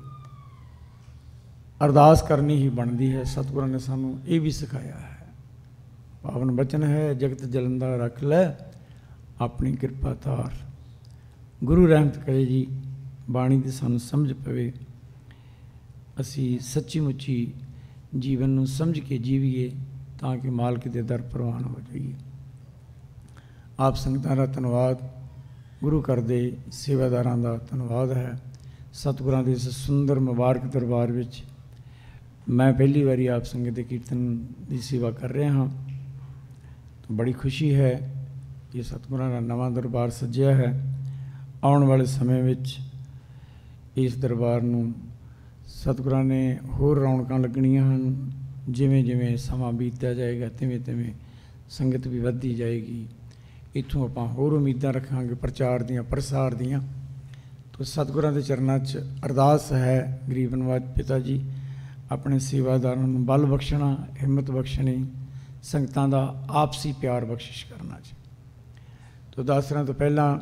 ਅਰਦਾਸ ਕਰਨੀ ਹੀ ਬਣਦੀ ਹੈ। ਸਤਿਗੁਰਾਂ ਨੇ ਸਾਨੂੰ ਇਹ ਵੀ ਸਿਖਾਇਆ ਹੈ। ਪਾਵਨ ਬਚਨ ਹੈ, ਜਗਤ ਜਲੰਦਾ ਰੱਖ ਲੈ ਆਪਣੀ ਕਿਰਪਾ ਤਾਰ। ਗੁਰੂ ਰਹਿਮਤ ਕਰੇ ਜੀ, ਬਾਣੀ ਦੀ ਸਾਨੂੰ ਸਮਝ ਪਵੇ, ਅਸੀਂ ਸੱਚੀ ਮੁੱਚੀ ਜੀਵਨ ਨੂੰ ਸਮਝ ਕੇ ਜੀਵੀਏ ਤਾਂ ਕਿ ਮਾਲਕ ਦੇ ਦਰ ਪ੍ਰਵਾਨ ਹੋ ਜਾਈਏ। ਆਪ ਸੰਗਤਾਂ ਦਾ ਧੰਨਵਾਦ, ਗੁਰੂ ਘਰ ਦੇ ਸੇਵਾਦਾਰਾਂ ਦਾ ਧੰਨਵਾਦ ਹੈ। ਸਤਿਗੁਰਾਂ ਦੇ ਇਸ ਸੁੰਦਰ ਮੁਬਾਰਕ ਦਰਬਾਰ ਵਿੱਚ ਮੈਂ ਪਹਿਲੀ ਵਾਰੀ ਆਪ ਸੰਗਤ ਦੇ ਕੀਰਤਨ ਦੀ ਸੇਵਾ ਕਰ ਰਿਹਾ ਹਾਂ। ਬੜੀ ਖੁਸ਼ੀ ਹੈ ਕਿ ਸਤਿਗੁਰਾਂ ਦਾ ਨਵਾਂ ਦਰਬਾਰ ਸੱਜਿਆ ਹੈ। ਆਉਣ ਵਾਲੇ ਸਮੇਂ ਵਿੱਚ ਇਸ ਦਰਬਾਰ ਨੂੰ ਸਤਿਗੁਰਾਂ ਨੇ ਹੋਰ ਰੌਣਕਾਂ ਲੱਗਣੀਆਂ ਹਨ। ਜਿਵੇਂ ਜਿਵੇਂ ਸਮਾਂ ਬੀਤਦਾ ਜਾਏਗਾ ਤਿਵੇਂ ਤਿਵੇਂ ਸੰਗਤ ਵੀ ਵੱਧਦੀ ਜਾਏਗੀ। ਇੱਥੋਂ ਆਪਾਂ ਹੋਰ ਉਮੀਦਾਂ ਰੱਖਾਂਗੇ ਪ੍ਰਚਾਰ ਦੀਆਂ, ਪ੍ਰਸਾਰ ਦੀਆਂ। ਤੋ ਸਤਿਗੁਰਾਂ ਦੇ ਚਰਨਾਂ 'ਚ ਅਰਦਾਸ ਹੈ, ਗਰੀਬ ਨਵਾਜ ਪਿਤਾ ਜੀ ਆਪਣੇ ਸੇਵਾਦਾਰਾਂ ਨੂੰ ਬਲ ਬਖਸ਼ਣਾ, ਹਿੰਮਤ ਬਖਸ਼ਣੀ, ਸੰਗਤਾਂ ਦਾ ਆਪਸੀ ਪਿਆਰ ਬਖਸ਼ਿਸ਼ ਕਰਨਾ ਜੀ। ਤੋ ਦਾਸਰਾਂ ਤੋਂ ਪਹਿਲਾਂ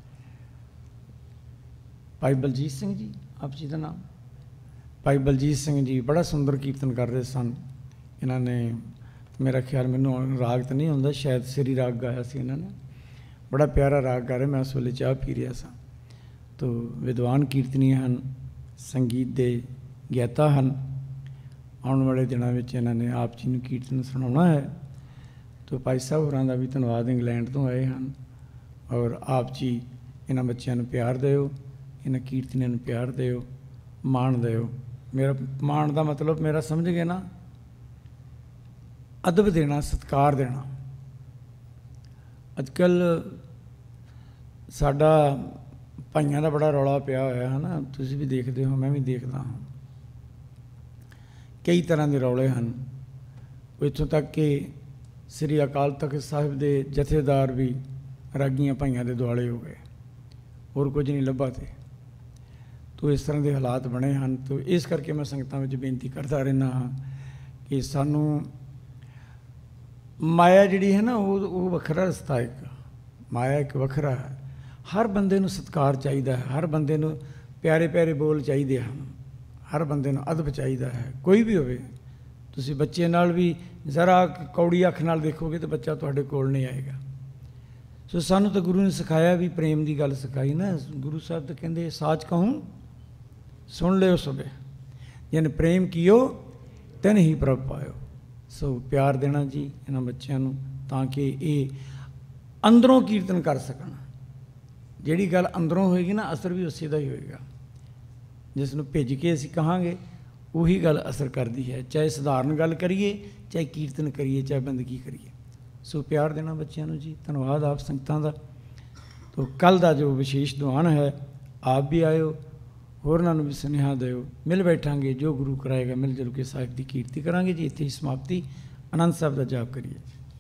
ਭਾਈ ਬਲਜੀਤ ਸਿੰਘ ਜੀ, ਆਪ ਜੀ ਦਾ ਨਾਮ? ਭਾਈ ਬਲਜੀਤ ਸਿੰਘ ਜੀ ਬੜਾ ਸੁੰਦਰ ਕੀਰਤਨ ਕਰ ਰਹੇ ਸਨ। ਇਹਨਾਂ ਨੇ ਮੇਰਾ ਖਿਆਲ, ਮੈਨੂੰ ਰਾਗ ਤਾਂ ਨਹੀਂ ਹੁੰਦਾ, ਸ਼ਾਇਦ ਸ੍ਰੀ ਰਾਗ ਗਾਇਆ ਸੀ ਇਹਨਾਂ ਨੇ। ਬੜਾ ਪਿਆਰਾ ਰਾਗ ਗਾ ਰਹੇ। ਮੈਂ ਉਸ ਵੇਲੇ ਚਾਹ ਪੀ ਰਿਹਾ ਸਾਂ। ਤੋ ਵਿਦਵਾਨ ਕੀਰਤਨੀ ਹਨ, ਸੰਗੀਤ ਦੇ ਗਿਆਤਾ ਹਨ। ਆਉਣ ਵਾਲੇ ਦਿਨਾਂ ਵਿੱਚ ਇਹਨਾਂ ਨੇ ਆਪ ਜੀ ਨੂੰ ਕੀਰਤਨ ਸੁਣਾਉਣਾ ਹੈ। ਤੋ ਭਾਈ ਸਾਹਿਬ ਹੋਰਾਂ ਦਾ ਵੀ ਧੰਨਵਾਦ, ਇੰਗਲੈਂਡ ਤੋਂ ਆਏ ਹਨ। ਔਰ ਆਪ ਜੀ ਇਹਨਾਂ ਬੱਚਿਆਂ ਨੂੰ ਪਿਆਰ ਦਿਓ, ਇਹਨਾਂ ਕੀਰਤਨੀਆਂ ਨੂੰ ਪਿਆਰ ਦਿਓ, ਮਾਣ ਦਿਓ। ਮੇਰਾ ਮਾਣ ਦਾ ਮਤਲਬ ਮੇਰਾ ਸਮਝ ਗਏ ਨਾ, ਅਦਬ ਦੇਣਾ, ਸਤਿਕਾਰ ਦੇਣਾ। ਅੱਜ ਕੱਲ੍ਹ ਸਾਡਾ ਭਾਈਆਂ ਦਾ ਬੜਾ ਰੌਲਾ ਪਿਆ ਹੋਇਆ ਹੈ ਨਾ, ਤੁਸੀਂ ਵੀ ਦੇਖਦੇ ਹੋ, ਮੈਂ ਵੀ ਦੇਖਦਾ ਹਾਂ। ਕਈ ਤਰ੍ਹਾਂ ਦੇ ਰੌਲੇ ਹਨ। ਇੱਥੋਂ ਤੱਕ ਕਿ ਸ੍ਰੀ ਅਕਾਲ ਤਖਤ ਸਾਹਿਬ ਦੇ ਜਥੇਦਾਰ ਵੀ ਰਾਗੀਆਂ ਭਾਈਆਂ ਦੇ ਦੁਆਲੇ ਹੋ ਗਏ, ਹੋਰ ਕੁਝ ਨਹੀਂ ਲੱਭਾ। ਤੇ ਤੋ ਇਸ ਤਰ੍ਹਾਂ ਦੇ ਹਾਲਾਤ ਬਣੇ ਹਨ। ਤੋ ਇਸ ਕਰਕੇ ਮੈਂ ਸੰਗਤਾਂ ਵਿੱਚ ਬੇਨਤੀ ਕਰਦਾ ਰਹਿੰਦਾ ਹਾਂ ਕਿ ਸਾਨੂੰ ਮਾਇਆ ਜਿਹੜੀ ਹੈ ਨਾ ਉਹ ਵੱਖਰਾ ਰਸਤਾ, ਇੱਕ ਮਾਇਆ ਇੱਕ ਵੱਖਰਾ ਹੈ। ਹਰ ਬੰਦੇ ਨੂੰ ਸਤਿਕਾਰ ਚਾਹੀਦਾ ਹੈ, ਹਰ ਬੰਦੇ ਨੂੰ ਪਿਆਰੇ ਪਿਆਰੇ ਬੋਲ ਚਾਹੀਦੇ ਹਨ, ਹਰ ਬੰਦੇ ਨੂੰ ਅਦਬ ਚਾਹੀਦਾ ਹੈ। ਕੋਈ ਵੀ ਹੋਵੇ, ਤੁਸੀਂ ਬੱਚੇ ਨਾਲ ਵੀ ਜ਼ਰਾ ਕੌੜੀ ਅੱਖ ਨਾਲ ਦੇਖੋਗੇ ਤਾਂ ਬੱਚਾ ਤੁਹਾਡੇ ਕੋਲ ਨਹੀਂ ਆਏਗਾ। ਸੋ ਸਾਨੂੰ ਤਾਂ ਗੁਰੂ ਨੇ ਸਿਖਾਇਆ ਵੀ ਪ੍ਰੇਮ ਦੀ ਗੱਲ ਸਿਖਾਈ ਨਾ। ਗੁਰੂ ਸਾਹਿਬ ਤਾਂ ਕਹਿੰਦੇ ਸਾਚ ਕਹੂੰ ਸੁਣ ਲਿਓ ਸਭੇ, ਜਿਨ ਪ੍ਰੇਮ ਕੀਓ ਤਿਨ ਹੀ ਪ੍ਰਭ ਪਾਇਓ। ਸੋ ਪਿਆਰ ਦੇਣਾ ਜੀ ਇਹਨਾਂ ਬੱਚਿਆਂ ਨੂੰ, ਤਾਂ ਕਿ ਇਹ ਅੰਦਰੋਂ ਕੀਰਤਨ ਕਰ ਸਕਣ। ਜਿਹੜੀ ਗੱਲ ਅੰਦਰੋਂ ਹੋਏਗੀ ਨਾ, ਅਸਰ ਵੀ ਉਸੇ ਦਾ ਹੀ ਹੋਏਗਾ। ਜਿਸ ਨੂੰ ਭਿੱਜ ਕੇ ਅਸੀਂ ਕਹਾਂਗੇ ਉਹੀ ਗੱਲ ਅਸਰ ਕਰਦੀ ਹੈ, ਚਾਹੇ ਸਧਾਰਨ ਗੱਲ ਕਰੀਏ, ਚਾਹੇ ਕੀਰਤਨ ਕਰੀਏ, ਚਾਹੇ ਬੰਦਗੀ ਕਰੀਏ। ਸੋ ਪਿਆਰ ਦੇਣਾ ਬੱਚਿਆਂ ਨੂੰ ਜੀ। ਧੰਨਵਾਦ ਆਪ ਸੰਗਤਾਂ ਦਾ। ਤੋ ਕੱਲ੍ਹ ਦਾ ਜੋ ਵਿਸ਼ੇਸ਼ ਦੀਵਾਨ ਹੈ, ਆਪ ਵੀ ਆਇਓ, ਹੋਰਨਾਂ ਨੂੰ ਵੀ ਸੁਨੇਹਾ ਦਿਓ। ਮਿਲ ਬੈਠਾਂਗੇ, ਜੋ ਗੁਰੂ ਕਰਾਏਗਾ ਮਿਲ ਜੁਲ ਕੇ ਸਾਹਿਬ ਦੀ ਕੀਰਤੀ ਕਰਾਂਗੇ ਜੀ। ਇੱਥੇ ਹੀ ਸਮਾਪਤੀ। ਆਨੰਦ ਸਾਹਿਬ ਦਾ ਜਾਪ ਕਰੀਏ।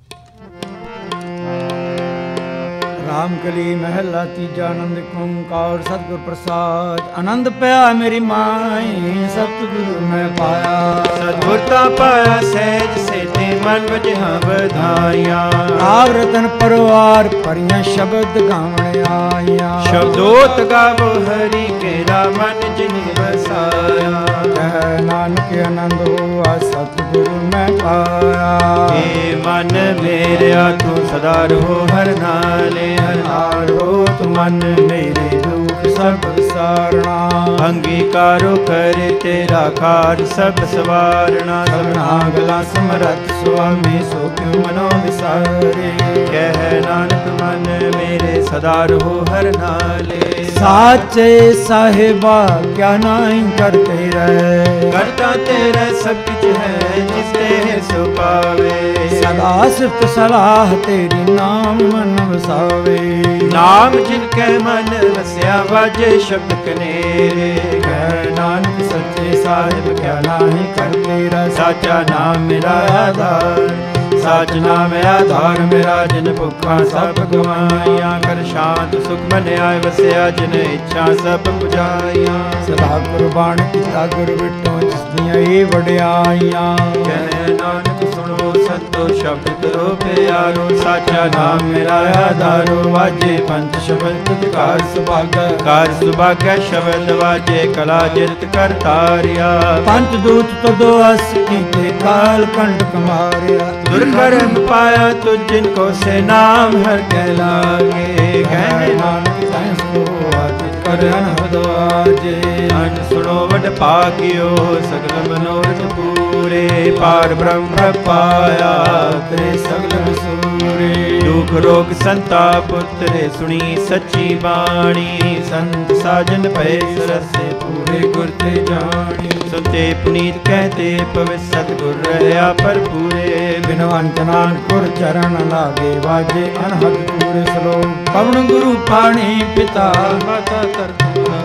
राम कली महला तीजा आनंद ओंकार सतगुर प्रसाद। आनंद पाया मेरी माई सतगुरु मैं पाया। सतगुरता पाया सहज से ते मन बजहा बधाइया। राग रतन परवार परियां शब्द गावण आया। शब्दोत गावो हरि केरा मन जिनि बसाया। कह नानक आनंद हुआ सतगुरु मैं पाया। हे मन मेरा तू सदा रहो हर नाले। हर नाल हो तु मन मेरे दुख सब विसारना। अंगीकारो करे तेरा कार सब सवारना। सबना गला समरथ स्वामी सो क्यों मनो विसारे। कह नानक मन मेरे सदा रहो हर नाले। साचे साहिबा क्या नाई करते रहे। करता तेरा सब कुछ है जिसते सो पावे। सदा सिफ्त सलाह तेरी नाम मन वसावे। नाम जिनके मन वस्या वाजे शब्द कनेरे। कह नानक सच्चे साहिब क्या नाई करते रहे। साचा नाम मेरा आधार। साच नाम आधार मेरा जिन भुखा सब गवाइया। कर शांत सुख मन आए वस्या जिन इच्छा सब पुजाइया। सदा कुर्बान किता गुर बिटो जिस दियां ये वड्याइयां। कह नानक सुनो संतो शब्द करो प्यारो। साचा नाम मेरा आधारो वाजे पंच शब्द कार सुभागा। कार सुभागा शब्द वाजे कला जिरत कर तारिया। पंच दूत तो दो अस कीते काल कंटक मारिया। दुर्कर्म पाया तो जिनको से नाम हर के लागे। कह नानक तैसो आदित कर अनहद आजे। अन सुनो वड पागियो सगल मनोरथ पूरे। पार ब्रह्म पाया तेरे सगल विसूरे। दुख रोग संताप उतरे सुनी सच्ची बाणी। संत साजन भय सरसे पूरे गुर ते जानी। सुनते पुनीत कहते पवित्र सतगुर रहया पर पूरे। बिनवंत नानकुर चरण लागे वाजे अनहद पूरे श्लोक। पवन गुरु पाणी पिता माता तरत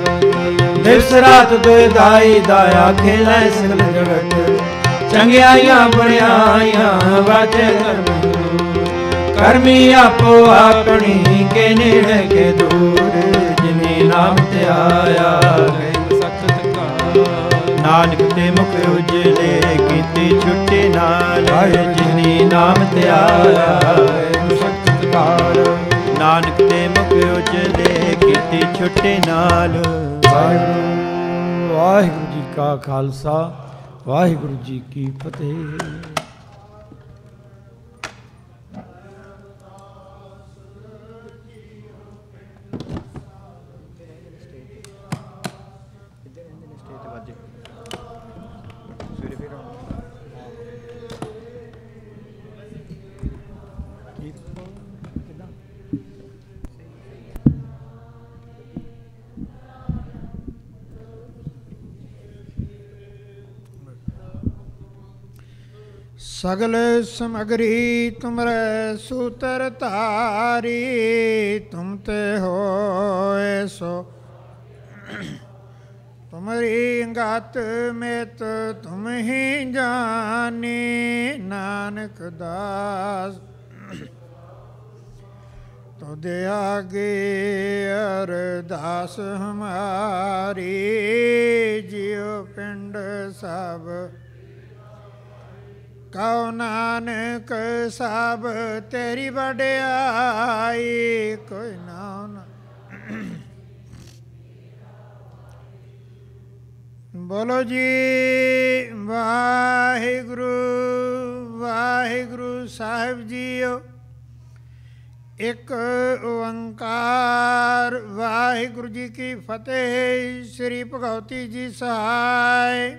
दिवस रात दुई दाई दाया खेलै सगल जगत। चंगियाइयां बुराइयां वाजे धर्म करमी आपो अपनी के नेड़े के दूर। जिन्हें नाम ते आया सचत का। नानक ते मुख उजले कीती छुट्टी नाल। जिन्हें नाम ते आया सचतकार। नानक ते मुख उजले कीती छुट्टी नाल। वाहिगुरु वाहिगुरु जी का खालसा वाहिगुरु जी की फतेह। सगल समगरी तुमरे सूतर तारी। तुम ते होए सो तुमरी गत में तो तुम ही जानी। नानक दास ਤੁਧ ਆਗੇ ਅਰਦਾਸ ਹਮਾਰੀ, ਜਿਉ ਪਿੰਡ ਸਭ ਕਉ ਨਾਨਕ ਸਭ ਤੇਰੀ ਵਡਿਆਈ, ਕੋਈ ਨਾਮ ਨਾ। ਬੋਲੋ ਜੀ ਵਾਹਿਗੁਰੂ ਵਾਹਿਗੁਰੂ ਸਾਹਿਬ ਜੀਓ। ਇੱਕ ਓੰਕਾਰ ਵਾਹਿਗੁਰੂ ਜੀ ਕੀ ਫਤਿਹ। ਸ੍ਰੀ ਭਗਉਤੀ ਜੀ ਸਹਾय।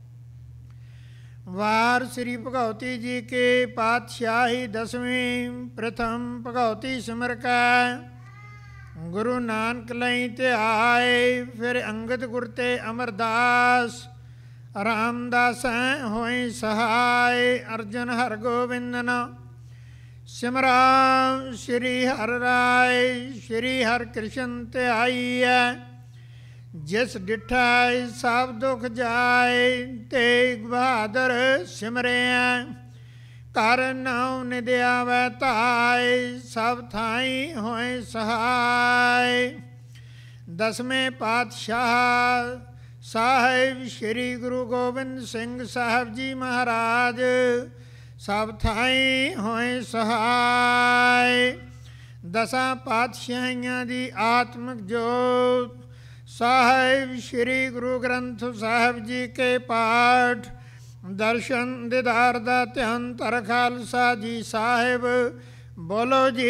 वार श्री भगवती जी के पातशाही 10वीं प्रथम भगवती सिमर का गुरु नानक लई ध्याए। फिर अंगद गुर ते अमरदास रामदास होई सहाय। अर्जुन हर गोविंदन सिमरा श्री हर राय। श्री हर कृष्ण ध्याई है, जिस डिठा सब दुख जाए। तेग बहादुर सिमरे कर नाम निदया वै ताय। सब थाई होए सहाय। 10वें पातशाह साहिब श्री गुरु गोबिंद सिंह साहब जी महाराज सब थाई होए सहाय। 10 पातशाहियां दी आत्मक जोत साहिब श्री गुरु ग्रंथ साहिब जी के पाठ दर्शन दीदार दा ध्यान धर खालसा जी साहिब। बोलो जी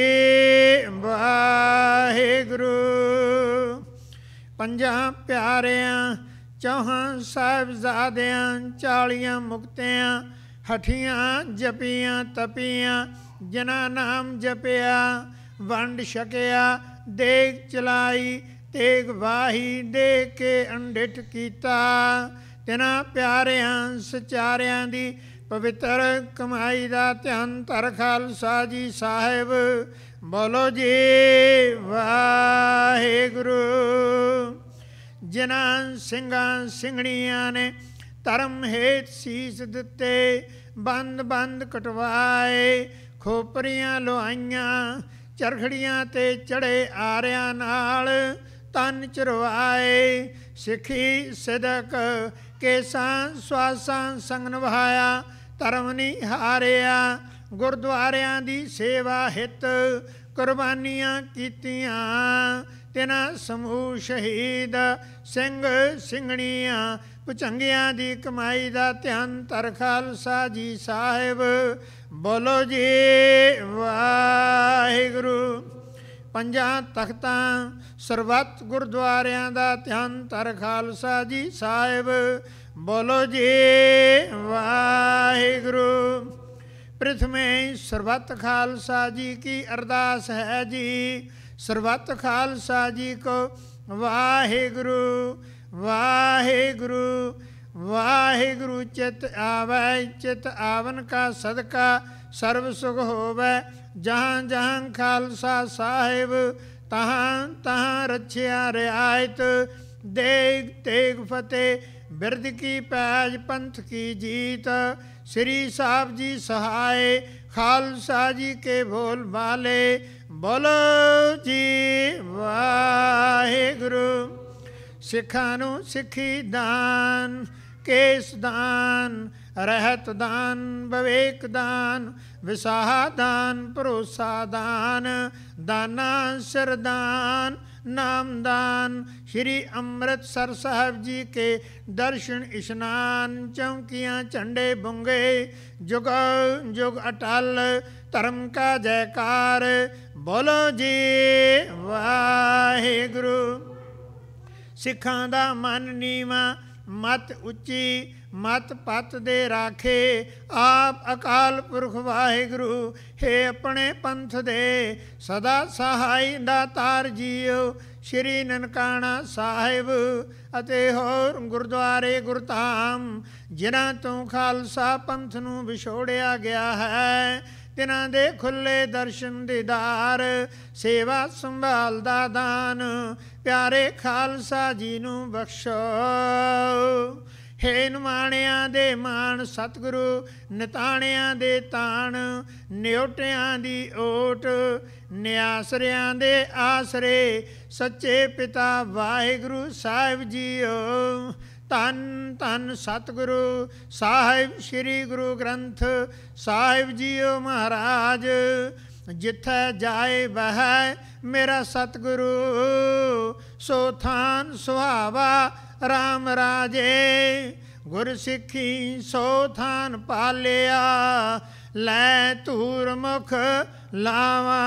वाहिगुरू। 5 प्यारियां 4 साहिबजादियां 40 मुक्तियां हठियां जपियां तपियां। जिन्हां नाम जपिया वंड छकिया देग चलाई। तेग वाही दे के अंडिठ कीता। तिन्हां प्यारियां सचारियां दी पवित्र कमाई दा ध्यान धर खालसा जी साहिब। बोलो जी वाहिगुरू। जिन्हां ਸਿੰਘਾਂ ਸਿੰਘਣੀਆਂ ने धर्म हेत सीस दिते बंद बंद कटवाए। खोपरियां लोहाइयां चरखड़ियां ते चढ़े आरियां नाल तन चरवाए। सिखी सिदक केसां स्वासां संग निभाया। धर्म नहीं हारिया गुरद्वारियां दी सेवा हित कुर्बानियां कीतियां। तिन्हां समूह शहीद ਸਿੰਘ ਸਿੰਘਣੀਆਂ ਭੁਚੰਗਿਆਂ ਦੀ ਕਮਾਈ ਦਾ ਧਿਆਨ ਧਰ ਖਾਲਸਾ ਜੀ ਸਾਹਿਬ। ਬੋਲੋ ਜੀ ਵਾਹਿਗੁਰੂ। 5 ਤਖਤਾਂ ਸਰਬੱਤ ਗੁਰਦੁਆਰਿਆਂ ਦਾ ਧਿਆਨ ਧਰ ਖਾਲਸਾ ਜੀ ਸਾਹਿਬ। ਬੋਲੋ ਜੀ ਵਾਹਿਗੁਰੂ। प्रथमे सर्वत खालसा जी की अरदास है जी। सर्वत खालसा जी को वाहिगुरु वाहिगुरु वाहिगुरु। चित आवै चित आवन का सदका सर्व सुख होवै। जहाँ जहाँ खालसा साहिब तहाँ तहाँ रछिया रियायत। देग तेग फतेह बिरद की पैज पंथ की जीत। श्री साहब जी सहाय खालसा जी के बोल वाले। बोलो जी वाहिगुरु। सिखां नूं सिखी दान केस दान रहत दान विवेक दान विसाहा दान भरोसा दान दाना सिरदान नामदान। श्री अमृतसर साहब जी के दर्शन स्नान चौकियाँ झंडे बुंगे जुग जुग अटल धर्म का जयकार। बोलो जी वाहिगुरु। सिखां दा मन नीवा मत उच्ची मत पत दे राखे। आप अकाल पुरख वाहिगुरु हे अपने पंथ दे सदा सहाय दातार जीओ। श्री ननकाना साहिब ਅਤੇ ਹੋਰ ਗੁਰਦੁਆਰੇ ਗੁਰਧਾਮ ਜਿਨ੍ਹਾਂ ਤੋਂ ਖਾਲਸਾ ਪੰਥ ਨੂੰ ਵਿਛੋੜਿਆ ਗਿਆ ਹੈ तिन्हां दे खुले दर्शन दीदार सेवा संभाल दा दान प्यारे खालसा जी नूं बख्शो। ਹੇ ਨਿਮਾਣਿਆਂ ਦੇ ਮਾਣ ਸਤਿਗੁਰੂ, ਨਿਤਾਣਿਆਂ ਦੇ ਤਾਣ, ਨਿਉਟਿਆਂ ਦੀ ਓਟ, ਨਿਆਸਰਿਆਂ ਦੇ ਆਸਰੇ, ਸੱਚੇ ਪਿਤਾ ਵਾਹਿਗੁਰੂ ਸਾਹਿਬ ਜੀਓ। ਧੰਨ ਧੰਨ ਸਤਿਗੁਰੂ ਸਾਹਿਬ ਸ੍ਰੀ ਗੁਰੂ ਗ੍ਰੰਥ ਸਾਹਿਬ ਜੀਓ ਮਹਾਰਾਜ। ਜਿੱਥੈ ਜਾਏ ਬਹਿ ਮੇਰਾ ਸਤਿਗੁਰੂ, ਸੋ ਥਾਨ ਸੁਹਾਵਾ ਰਾਮ ਰਾਜੇ। ਗੁਰ ਸਿੱਖੀ ਸੋ ਥਾਨ ਪਾਲਿਆ, ਲੈ ਧੂਰ ਮੁਖ ਲਾਵਾ।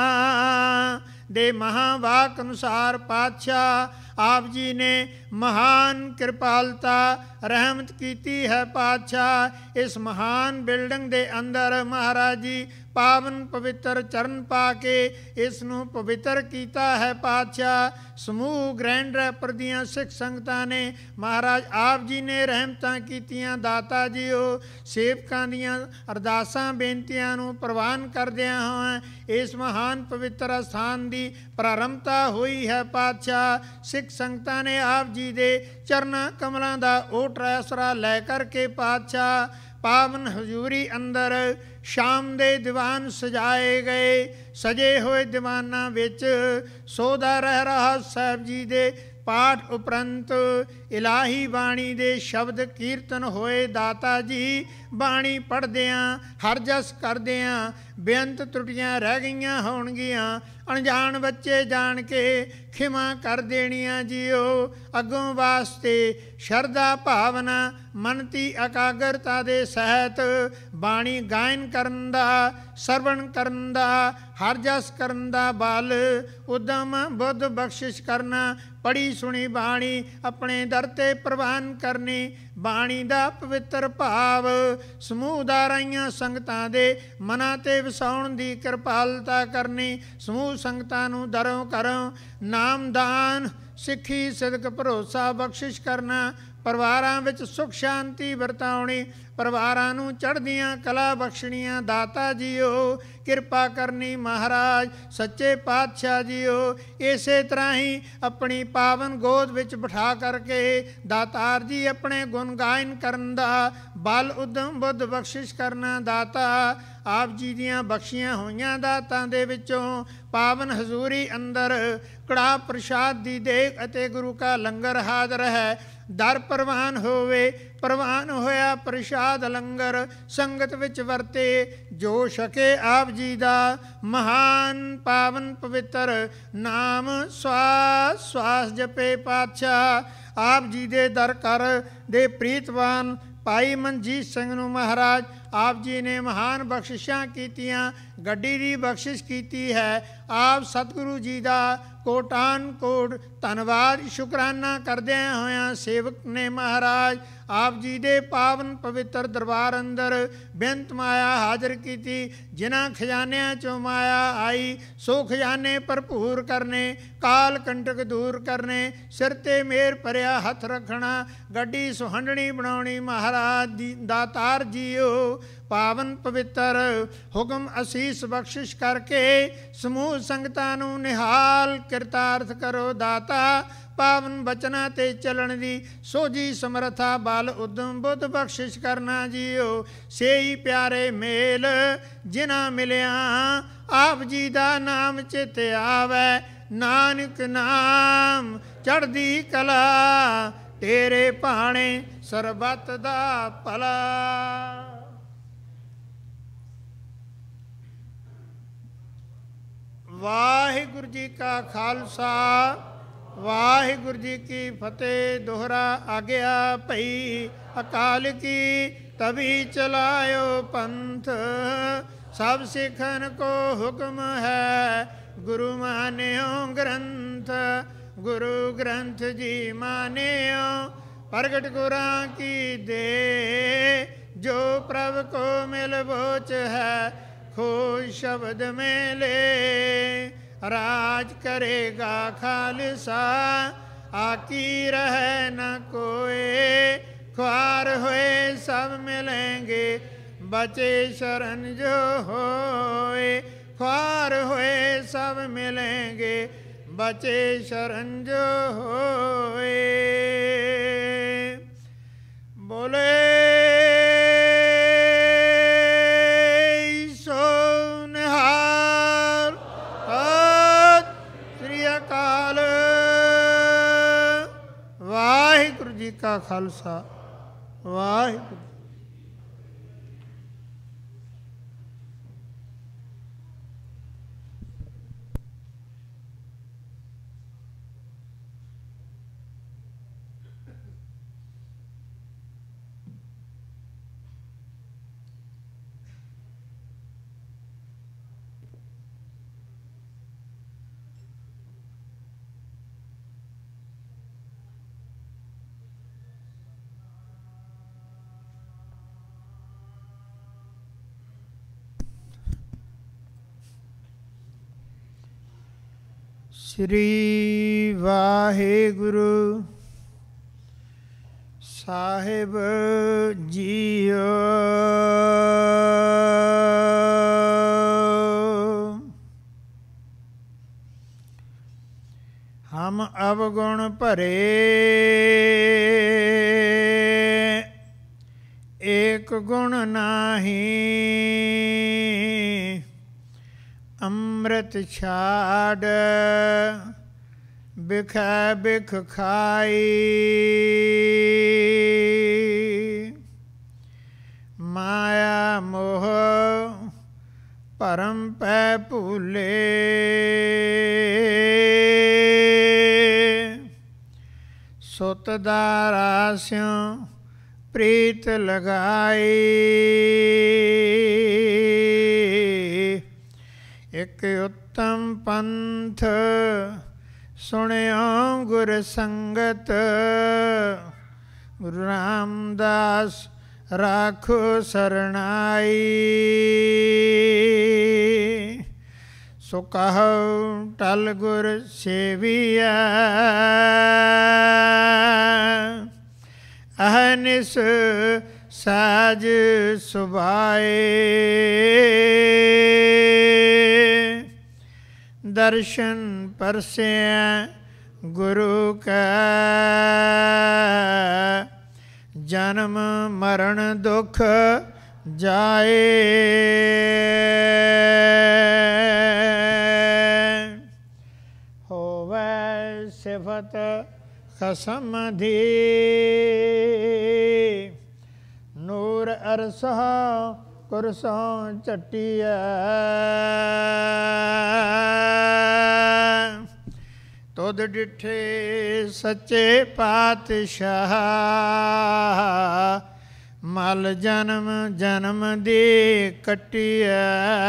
ਦੇ ਮਹਾਵਾਕ ਅਨੁਸਾਰ ਪਾਤਸ਼ਾਹ ਆਪ ਜੀ ਨੇ ਮਹਾਨ ਕਿਰਪਾਲਤਾ ਰਹਿਮਤ ਕੀਤੀ ਹੈ। ਪਾਤਸ਼ਾਹ ਇਸ ਮਹਾਨ ਬਿਲਡਿੰਗ ਦੇ ਅੰਦਰ ਮਹਾਰਾਜ ਜੀ ਪਾਵਨ ਪਵਿੱਤਰ ਚਰਨ ਪਾ ਕੇ ਇਸ ਨੂੰ ਪਵਿੱਤਰ ਕੀਤਾ ਹੈ। ਪਾਤਸ਼ਾਹ ਸਮੂਹ ਗ੍ਰੈਂਡ ਰੈਪਰ ਦੀਆਂ ਸਿੱਖ ਸੰਗਤਾਂ ਨੇ ਮਹਾਰਾਜ ਆਪ ਜੀ ਨੇ ਰਹਿਮਤਾਂ ਕੀਤੀਆਂ। ਦਾਤਾ ਜੀਓ ਸੇਵਕਾਂ ਦੀਆਂ ਅਰਦਾਸਾਂ ਬੇਨਤੀਆਂ ਨੂੰ ਪ੍ਰਵਾਨ ਕਰਦਿਆਂ ਹੋਇਆਂ ਇਸ ਮਹਾਨ ਪਵਿੱਤਰ ਅਸਥਾਨ ਦੀ ਪ੍ਰਾਰੰਭਤਾ ਹੋਈ ਹੈ। ਪਾਤਸ਼ਾਹ ਸਿੱਖ ਸੰਗਤਾਂ ਨੇ ਆਪ ਜੀ ਦੇ ਚਰਨਾਂ ਕਮਲਾਂ ਦਾ ਓਟ ਆਸਰਾ ਲੈ ਕਰਕੇ ਪਾਤਸ਼ਾਹ ਪਾਵਨ ਹਜ਼ੂਰੀ ਅੰਦਰ ਸ਼ਾਮ ਦੇ ਦੀਵਾਨ ਸਜਾਏ ਗਏ। ਸਜੇ ਹੋਏ ਦੀਵਾਨਾਂ ਵਿੱਚ ਸੋਦਾ ਰਹਿ ਰਹਾ ਸਾਹਿਬ ਜੀ ਦੇ ਪਾਠ ਉਪਰੰਤ ਇਲਾਹੀ ਬਾਣੀ ਦੇ ਸ਼ਬਦ ਕੀਰਤਨ ਹੋਏ। ਦਾਤਾ ਜੀ ਬਾਣੀ ਪੜ੍ਹਦਿਆਂ ਹਰ ਜਸ ਕਰਦਿਆਂ ਬੇਅੰਤ ਤਰੁੱਟੀਆਂ ਰਹਿ ਗਈਆਂ ਹੋਣਗੀਆਂ। ਅਣਜਾਣ ਬੱਚੇ ਜਾਣ ਕੇ ਖਿਮਾ ਕਰ ਦੇਣੀਆਂ ਜੀਓ। ਅੱਗੋਂ ਵਾਸਤੇ ਸ਼ਰਧਾ ਭਾਵਨਾ ਮਨਤੀ ਇਕਾਗਰਤਾ ਦੇ ਸਹਿਤ ਬਾਣੀ ਗਾਇਨ ਕਰਨ ਦਾ, ਸਰਵਣ ਕਰਨ ਦਾ, ਹਰ ਜਸ ਕਰਨ ਦਾ ਬਲ ਉਦਮ ਬੁੱਧ ਬਖਸ਼ਿਸ਼ ਕਰਨਾ। ਪੜ੍ਹੀ ਸੁਣੀ ਬਾਣੀ ਆਪਣੇ ਦਰ 'ਤੇ ਪ੍ਰਵਾਨ ਕਰਨੀ। ਬਾਣੀ ਦਾ ਪਵਿੱਤਰ ਭਾਵ ਸਮੂਹ ਦਾਰਾਈਆਂ ਸੰਗਤਾਂ ਦੇ ਮਨਾਂ 'ਤੇ ਵਸਾਉਣ ਦੀ ਕਿਰਪਾਲਤਾ ਕਰਨੀ। ਸਮੂਹ ਸੰਗਤਾਂ ਨੂੰ ਦਰੋਂ ਘਰੋਂ ਨਾਮਦਾਨ, ਸਿੱਖੀ, ਸਿਦਕ, ਭਰੋਸਾ ਬਖਸ਼ਿਸ਼ ਕਰਨਾ। ਪਰਿਵਾਰਾਂ ਵਿੱਚ ਸੁੱਖ ਸ਼ਾਂਤੀ ਵਰਤਾਉਣੀ। ਪਰਿਵਾਰਾਂ ਨੂੰ ਚੜ੍ਹਦੀਆਂ ਕਲਾ ਬਖਸ਼ਣੀਆਂ। ਦਾਤਾ ਜੀਓ ਕਿਰਪਾ ਕਰਨੀ। ਮਹਾਰਾਜ ਸੱਚੇ ਪਾਤਸ਼ਾਹ ਜੀਓ ਇਸੇ ਤਰ੍ਹਾਂ ਹੀ ਆਪਣੀ ਪਾਵਨ ਗੋਦ ਵਿੱਚ ਬਿਠਾ ਕਰਕੇ ਦਾਤਾਰ ਜੀ ਆਪਣੇ ਗੁਣ ਗਾਇਨ ਕਰਨ ਦਾ ਬਲ ਉਦਮ ਬੁੱਧ ਬਖਸ਼ਿਸ਼ ਕਰਨਾ। ਦਾਤਾ ਆਪ ਜੀ ਦੀਆਂ ਬਖਸ਼ੀਆਂ ਹੋਈਆਂ ਦਾਤਾਂ ਦੇ ਵਿੱਚੋਂ ਪਾਵਨ ਹਜ਼ੂਰੀ ਅੰਦਰ ਕੜਾਹ ਪ੍ਰਸ਼ਾਦ ਦੀ ਦੇਗ ਅਤੇ ਗੁਰੂ ਕਾ ਲੰਗਰ ਹਾਜ਼ਰ ਹੈ। ਦਰ ਪ੍ਰਵਾਨ ਹੋਵੇ। ਪ੍ਰਵਾਨ ਹੋਇਆ ਪ੍ਰਸ਼ਾਦ ਲੰਗਰ ਸੰਗਤ ਵਿੱਚ ਵਰਤੇ। ਜੋ ਛਕੇ ਆਪ ਜੀ ਦਾ ਮਹਾਨ ਪਾਵਨ ਪਵਿੱਤਰ ਨਾਮ ਸਵਾਸ ਸਵਾਸ ਜਪੇ। ਪਾਤਸ਼ਾਹ ਆਪ ਜੀ ਦੇ ਦਰ ਘਰ ਦੇ ਪ੍ਰੀਤਵਾਨ ਭਾਈ ਮਨਜੀਤ ਸਿੰਘ ਨੂੰ ਮਹਾਰਾਜ ਆਪ ਜੀ ਨੇ ਮਹਾਨ ਬਖਸ਼ਿਸ਼ਾਂ ਕੀਤੀਆਂ। ਗੱਡੀ ਦੀ ਬਖਸ਼ਿਸ਼ ਕੀਤੀ ਹੈ। ਆਪ ਸਤਿਗੁਰੂ ਜੀ ਦਾ ਕੋਟਾਨ ਕੋਟ ਧੰਨਵਾਦ ਸ਼ੁਕਰਾਨਾ ਕਰਦਿਆਂ ਹੋਇਆਂ ਸੇਵਕ ਨੇ ਮਹਾਰਾਜ ਆਪ ਜੀ ਦੇ ਪਾਵਨ ਪਵਿੱਤਰ ਦਰਬਾਰ ਅੰਦਰ ਬੇਅੰਤ ਮਾਇਆ ਹਾਜ਼ਰ ਕੀਤੀ। ਜਿਨ੍ਹਾਂ ਖਜ਼ਾਨਿਆਂ 'ਚੋਂ ਮਾਇਆ ਆਈ ਸੋ ਖਜ਼ਾਨੇ ਭਰਪੂਰ ਕਰਨੇ, ਕਾਲ ਕੰਟਕ ਦੂਰ ਕਰਨੇ, ਸਿਰ 'ਤੇ ਮੇਰ ਭਰਿਆ ਹੱਥ ਰੱਖਣਾ, ਗੱਡੀ ਸੁਹੰਡਣੀ ਬਣਾਉਣੀ। ਮਹਾਰਾਜ ਦੀ ਦਾਤਾਰ ਜੀਓ ਪਾਵਨ ਪਵਿੱਤਰ ਹੁਕਮ ਅਸੀਸ ਬਖਸ਼ਿਸ਼ ਕਰਕੇ ਸਮੂਹ ਸੰਗਤਾਂ ਨੂੰ ਨਿਹਾਲ ਕਿਰਤਾਰਥ ਕਰੋ। ਦਾਤਾ ਪਾਵਨ ਬਚਨਾਂ 'ਤੇ ਚੱਲਣ ਦੀ ਸੋਝੀ ਸਮਰਥਾ ਬਲ ਉਦਮ ਬੁੱਧ ਬਖਸ਼ਿਸ਼ ਕਰਨਾ ਜੀਓ। ਸੇਈ ਪਿਆਰੇ ਮੇਲ ਜਿਨ੍ਹਾਂ ਮਿਲਿਆ ਆਪ ਜੀ ਦਾ ਨਾਮ ਚਿਤ ਆਵੈ। ਨਾਨਕ ਨਾਮ ਚੜ੍ਹਦੀ ਕਲਾ ਤੇਰੇ ਭਾਣੇ ਸਰਬੱਤ ਦਾ ਭਲਾ। ਵਾਹਿਗੁਰੂ ਜੀ ਕਾ ਖਾਲਸਾ ਵਾਹਿਗੁਰੂ ਜੀ ਕੀ ਫਤਿਹ। ਦੋਹਰਾ ਆਗਿਆ ਭਈ ਅਕਾਲ ਕੀ ਤਵੀ ਚਲਾਇਓ ਪੰਥ। ਸਭ ਸਿੱਖਨ ਕੋ ਹੁਕਮ ਹੈ ਗੁਰੂ ਮਾਨਿਓ ਗ੍ਰੰਥ। ਗੁਰੂ ਗ੍ਰੰਥ ਜੀ ਮਾਨਿਓ ਪ੍ਰਗਟ ਗੁਰਾਂ ਕੀ ਦੇ। ਜੋ ਪ੍ਰਭ ਕੋ ਮਿਲ ਬੋਚ ਹੈ ਖੋਜ ਸ਼ਬਦ में ले। राज करेगा खालसा आकी रहे न कोई। ख्वार हुए सब मिलेंगे बचे शरण जो होए। ख्वार हुए सब मिलेंगे बचे शरण जो होए। बोले सो निहाल। सत श्री अकाल। वाहिगुरु जी का खालसा वाहिगुरु। श्री वाहिगुरु साहिब जीओ। हम अवगुण भरे एक गुण नाही। अमृत छाड़ बिख बिख खाई। माया मोह परम पै भूले। सुत दारा स्यों प्रीत लगाई। एक उत्तम पंथ सुनियो गुर संगत। गुरु रामदास राखो सरनाई। सो कहो टल गुर सेविया। अहनिस साज सुभाए। दर्शन परसे गुरु का। जन्म मरण दुख जाए। होवे सिफत खसम धी। नूर अरसह कुरसों चटिया। तुद डिठे सच्चे पातशाह। मल जन्म जन्म दी कटिया।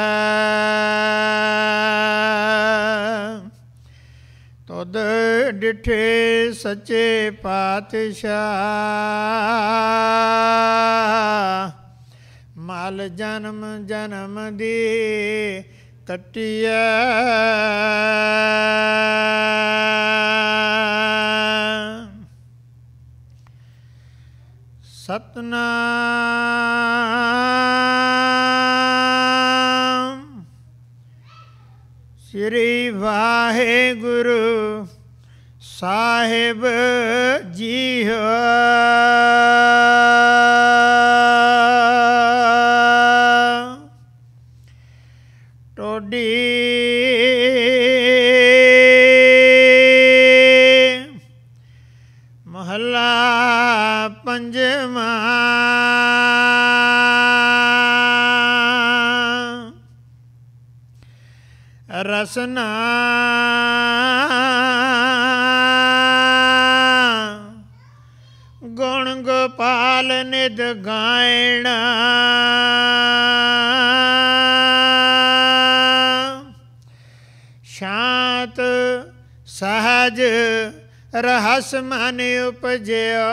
तुद डिठे सच्चे पातशाह। माल जन्म जन्म दी कटिया। सतनाम श्री वाहिगुरु साहिब जीओ। टोडी महला पंजवा। रसना गुण गोपाल निध गायणा। शांत सहज रहस मन उपजया।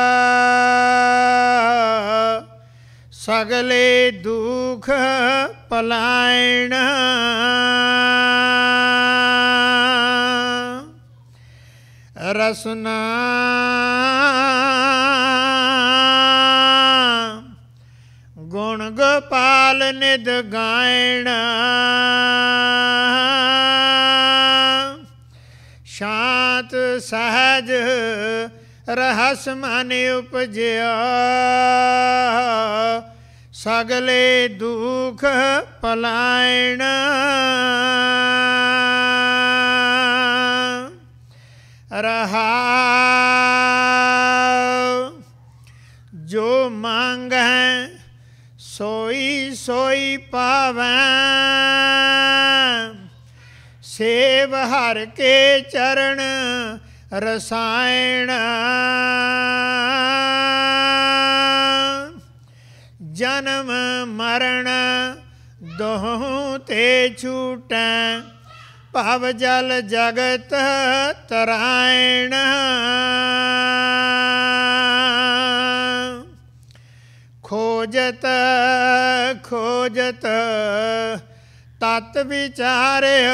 सगले दुख पलायण। रसना गुण गोपाल निध गायण। शांत सहज रहस मन उपजया सगले दुख पलायन रहा जो मांग सोई सोई पावै सेव हर के चरण रसायन जन्म मरण दोहों ते छूटै भव जल जगत तरायण खोजत खोजत तत विचार्यो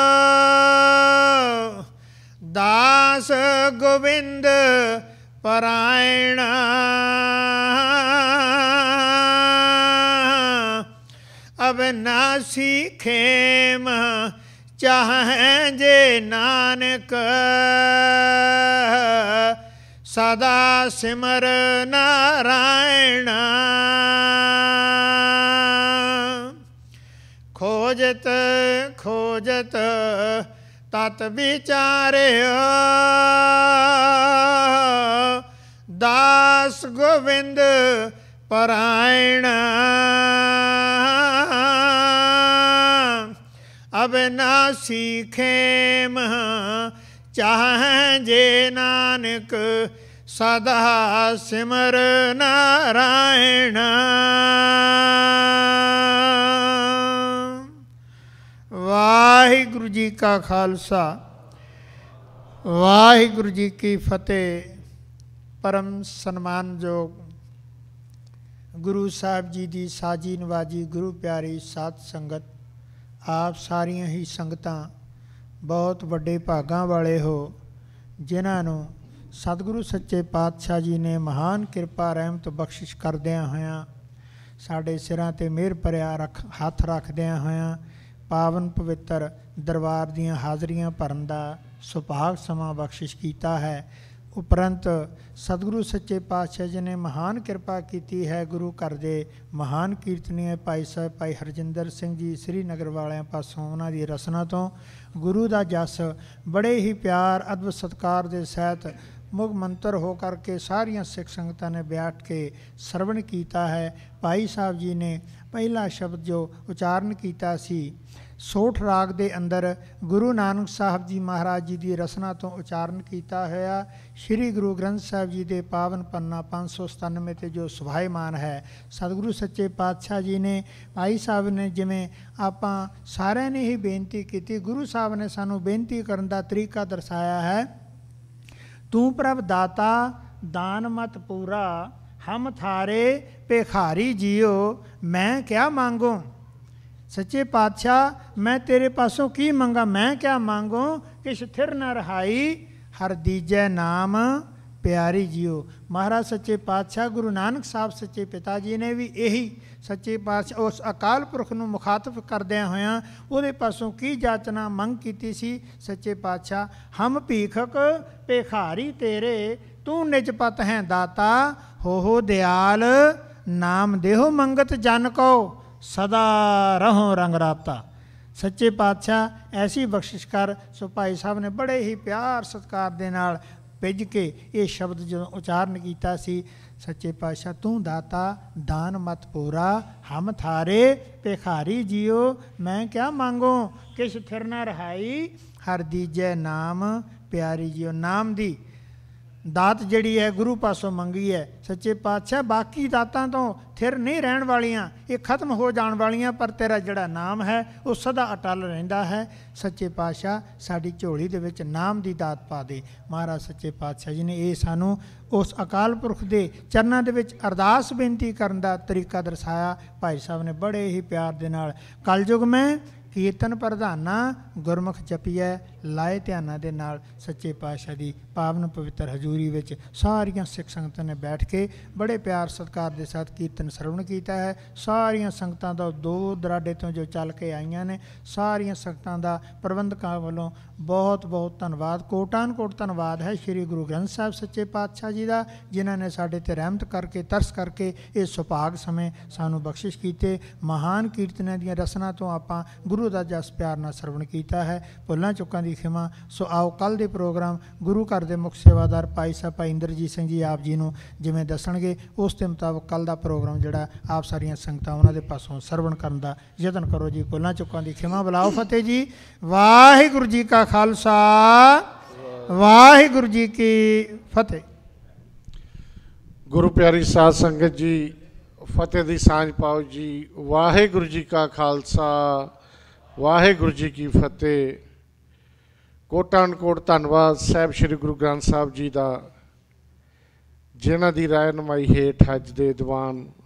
दास गोविंद परायण अविनाशी खेम चाहें जे नानक सदा सिमर नारायण खोजत खोजत तत विचार्यो दास गोविंद परायण अविनाशी खेम चाहें जे नानक सदा सिमर नारायण वाहिगुरु जी का खालसा वाहिगुरु जी की फतेह। परम सन्मानयोग गुरु साहब जी की साजी नवाजी गुरु प्यारी साध संगत आप सारिया ही संगतां बहुत वड्डे भागां वाले हो जिन्हां नूं सतगुरु सच्चे पातशाह जी ने महान किरपा रहमत बख्शिश करदियां होयां साडे सिरां ते मेहर भरिया हथ रखदियां होयां पावन पवित्र दरबार दीयां हाज़रियां भरन दा सुभाग समा बख्शिश कीता है। उपरंत सतगुरु सच्चे पातशाह जी ने महान किरपा की है। गुरु घर दे महान कीर्तनीय भाई साहब भाई हरजिंदर सिंह जी श्रीनगर वालियां पासों उन्हां दी रसना तो गुरु दा जस बड़े ही प्यार अदब सत्कार दे सहित मुग मंत्र हो करके सारियां सिख संगतां ने बैठ के सरवण कीता है। भाई साहब जी ने पहला शब्द जो उचारण कीता सी सोठ राग दे अंदर गुरु नानक साहब जी महाराज जी की रसना तो उचारण किया होया श्री गुरु ग्रंथ साहब जी के पावन पन्ना 597 ते जो सुभायमान है। सतगुरु सच्चे पातशाह जी ने भाई साहब ने जिमें आप सारे ने ही बेनती की गुरु साहब ने सानू बेनती करने का तरीका दर्शाया है। तू प्रभ दाता दान मत पूरा हम थारे भिखारी जियो मैं क्या मांगूं। सच्चे पातशाह मैं तेरे पासों की मंगा मैं क्या मांगूं कि स्थिर न रहाई हर दीजै नाम प्यारी जियो। महाराज सच्चे पातशाह गुरु नानक साहब सच्चे पिता जी ने भी यही सच्चे पातशाह उस अकाल पुरख नूं मुखातब करदियां होयां उहदे पासों की जाचना मंग कीती सी। सच्चे पातशाह हम भीखक भिखारी तेरे तू निजपत है दाता हो दयाल नाम देहो मंगत जन को सदा रहो रंगराता। सच्चे पातशाह ऐसी बख्शिश कर। सो भाई साहब ने बड़े ही प्यार सत्कार दे नाल भिज के ये शब्द जो उचारण किया सी सच्चे पातशाह तू दाता दान मत पूरा हम थारे भिखारी जियो मैं क्या मांगो किश थिर न रहाई हर दीजै नाम प्यारी जियो। नाम दी दात जिहड़ी है गुरु पासों मंगी है सच्चे पातशाह बाकी दातां तो थिर नहीं रहन वालियां ये खत्म हो जाण वालियां पर तेरा जिहड़ा नाम है वो सदा अटल रहिंदा है। सच्चे पातशाह साडी झोली दे विच नाम दी दात पा दे। महाराज सच्चे पातशाह जी ने ये सानू उस अकाल पुरख दे चरनां दे विच अरदास बेनती करन दा तरीका दर्शाया। भाई साहब ने बड़े ही प्यार दे नाल कलयुग में कीर्तन प्रधाना गुरमुख जपिए ਲਾਏ ਧਿਆਨਾਂ ਦੇ ਨਾਲ ਸੱਚੇ ਪਾਤਸ਼ਾਹ ਦੀ ਪਾਵਨ ਪਵਿੱਤਰ ਹਜ਼ੂਰੀ ਵਿੱਚ ਸਾਰੀਆਂ ਸਿੱਖ ਸੰਗਤਾਂ ਨੇ ਬੈਠ ਕੇ ਬੜੇ ਪਿਆਰ ਸਤਿਕਾਰ ਦੇ ਸਾਥ ਕੀਰਤਨ ਸਰਵਣ ਕੀਤਾ ਹੈ। ਸਾਰੀਆਂ ਸੰਗਤਾਂ ਦਾ ਦੂਰ ਦਰਾਡੇ ਤੋਂ ਜੋ ਚੱਲ ਕੇ ਆਈਆਂ ਨੇ, ਸਾਰੀਆਂ ਸੰਗਤਾਂ ਦਾ ਪ੍ਰਬੰਧਕਾਂ ਵੱਲੋਂ ਬਹੁਤ ਬਹੁਤ ਧੰਨਵਾਦ, ਕੋਟਾਨ ਕੋਟ ਧੰਨਵਾਦ ਹੈ ਸ਼੍ਰੀ ਗੁਰੂ ਗ੍ਰੰਥ ਸਾਹਿਬ ਸੱਚੇ ਪਾਤਸ਼ਾਹ ਜੀ ਦਾ, ਜਿਨ੍ਹਾਂ ਨੇ ਸਾਡੇ ਤੇ ਰਹਿਮਤ ਕਰਕੇ, ਤਰਸ ਕਰਕੇ ਇਹ ਸੁਭਾਗ ਸਮੇਂ ਸਾਨੂੰ ਬਖਸ਼ਿਸ਼ ਕੀਤੇ। ਮਹਾਨ ਕੀਰਤਨਾਂ ਦੀਆਂ ਰਸਨਾ ਤੋਂ ਆਪਾਂ ਗੁਰੂ ਦਾ ਜਸ ਪਿਆਰ ਨਾਲ ਸਰਵਣ ਕੀਤਾ ਹੈ। ਭੁੱਲਾਂ ਚੁੱਕਾਂ ਦੀ ਖਿਮਾ। ਸੋ ਆਓ ਕੱਲ੍ਹ ਦੇ ਪ੍ਰੋਗਰਾਮ ਗੁਰੂ ਘਰ ਦੇ ਮੁੱਖ ਸੇਵਾਦਾਰ ਭਾਈ ਸਾਹਿਬ ਭਾਈ ਇੰਦਰਜੀਤ ਸਿੰਘ ਜੀ ਆਪ ਜੀ ਨੂੰ ਜਿਵੇਂ ਦੱਸਣਗੇ, ਉਸ ਦੇ ਮੁਤਾਬਕ ਕੱਲ੍ਹ ਦਾ ਪ੍ਰੋਗਰਾਮ ਜਿਹੜਾ ਆਪ ਸਾਰੀਆਂ ਸੰਗਤਾਂ ਉਹਨਾਂ ਦੇ ਪਾਸੋਂ ਸਰਵਣ ਕਰਨ ਦਾ ਯਤਨ ਕਰੋ ਜੀ। ਭੁੱਲਾਂ ਚੁੱਕਾਂ ਦੀ ਖਿਮਾ। ਬੁਲਾਓ ਫਤਿਹ ਜੀ। ਵਾਹਿਗੁਰੂ ਜੀ ਕਾ ਖਾਲਸਾ, ਵਾਹਿਗੁਰੂ ਜੀ ਕੀ ਫਤਿਹ। ਗੁਰੂ ਪਿਆਰੀ ਸਾਧ ਸੰਗਤ ਜੀ, ਫਤਿਹ ਦੀ ਸਾਂਝ ਪਾਓ ਜੀ। ਵਾਹਿਗੁਰੂ ਜੀ ਕਾ ਖਾਲਸਾ, ਵਾਹਿਗੁਰੂ ਜੀ ਕੀ ਫਤਿਹ। ਕੋਟਾਨ ਕੋਟ ਧੰਨਵਾਦ ਸਾਹਿਬ ਸ਼੍ਰੀ ਗੁਰੂ ਗ੍ਰੰਥ ਸਾਹਿਬ ਜੀ ਦਾ, ਜਿਨ੍ਹਾਂ ਦੀ ਰਹਿਨੁਮਾਈ ਹੇਠ ਅੱਜ ਦੇ ਦੀਵਾਨ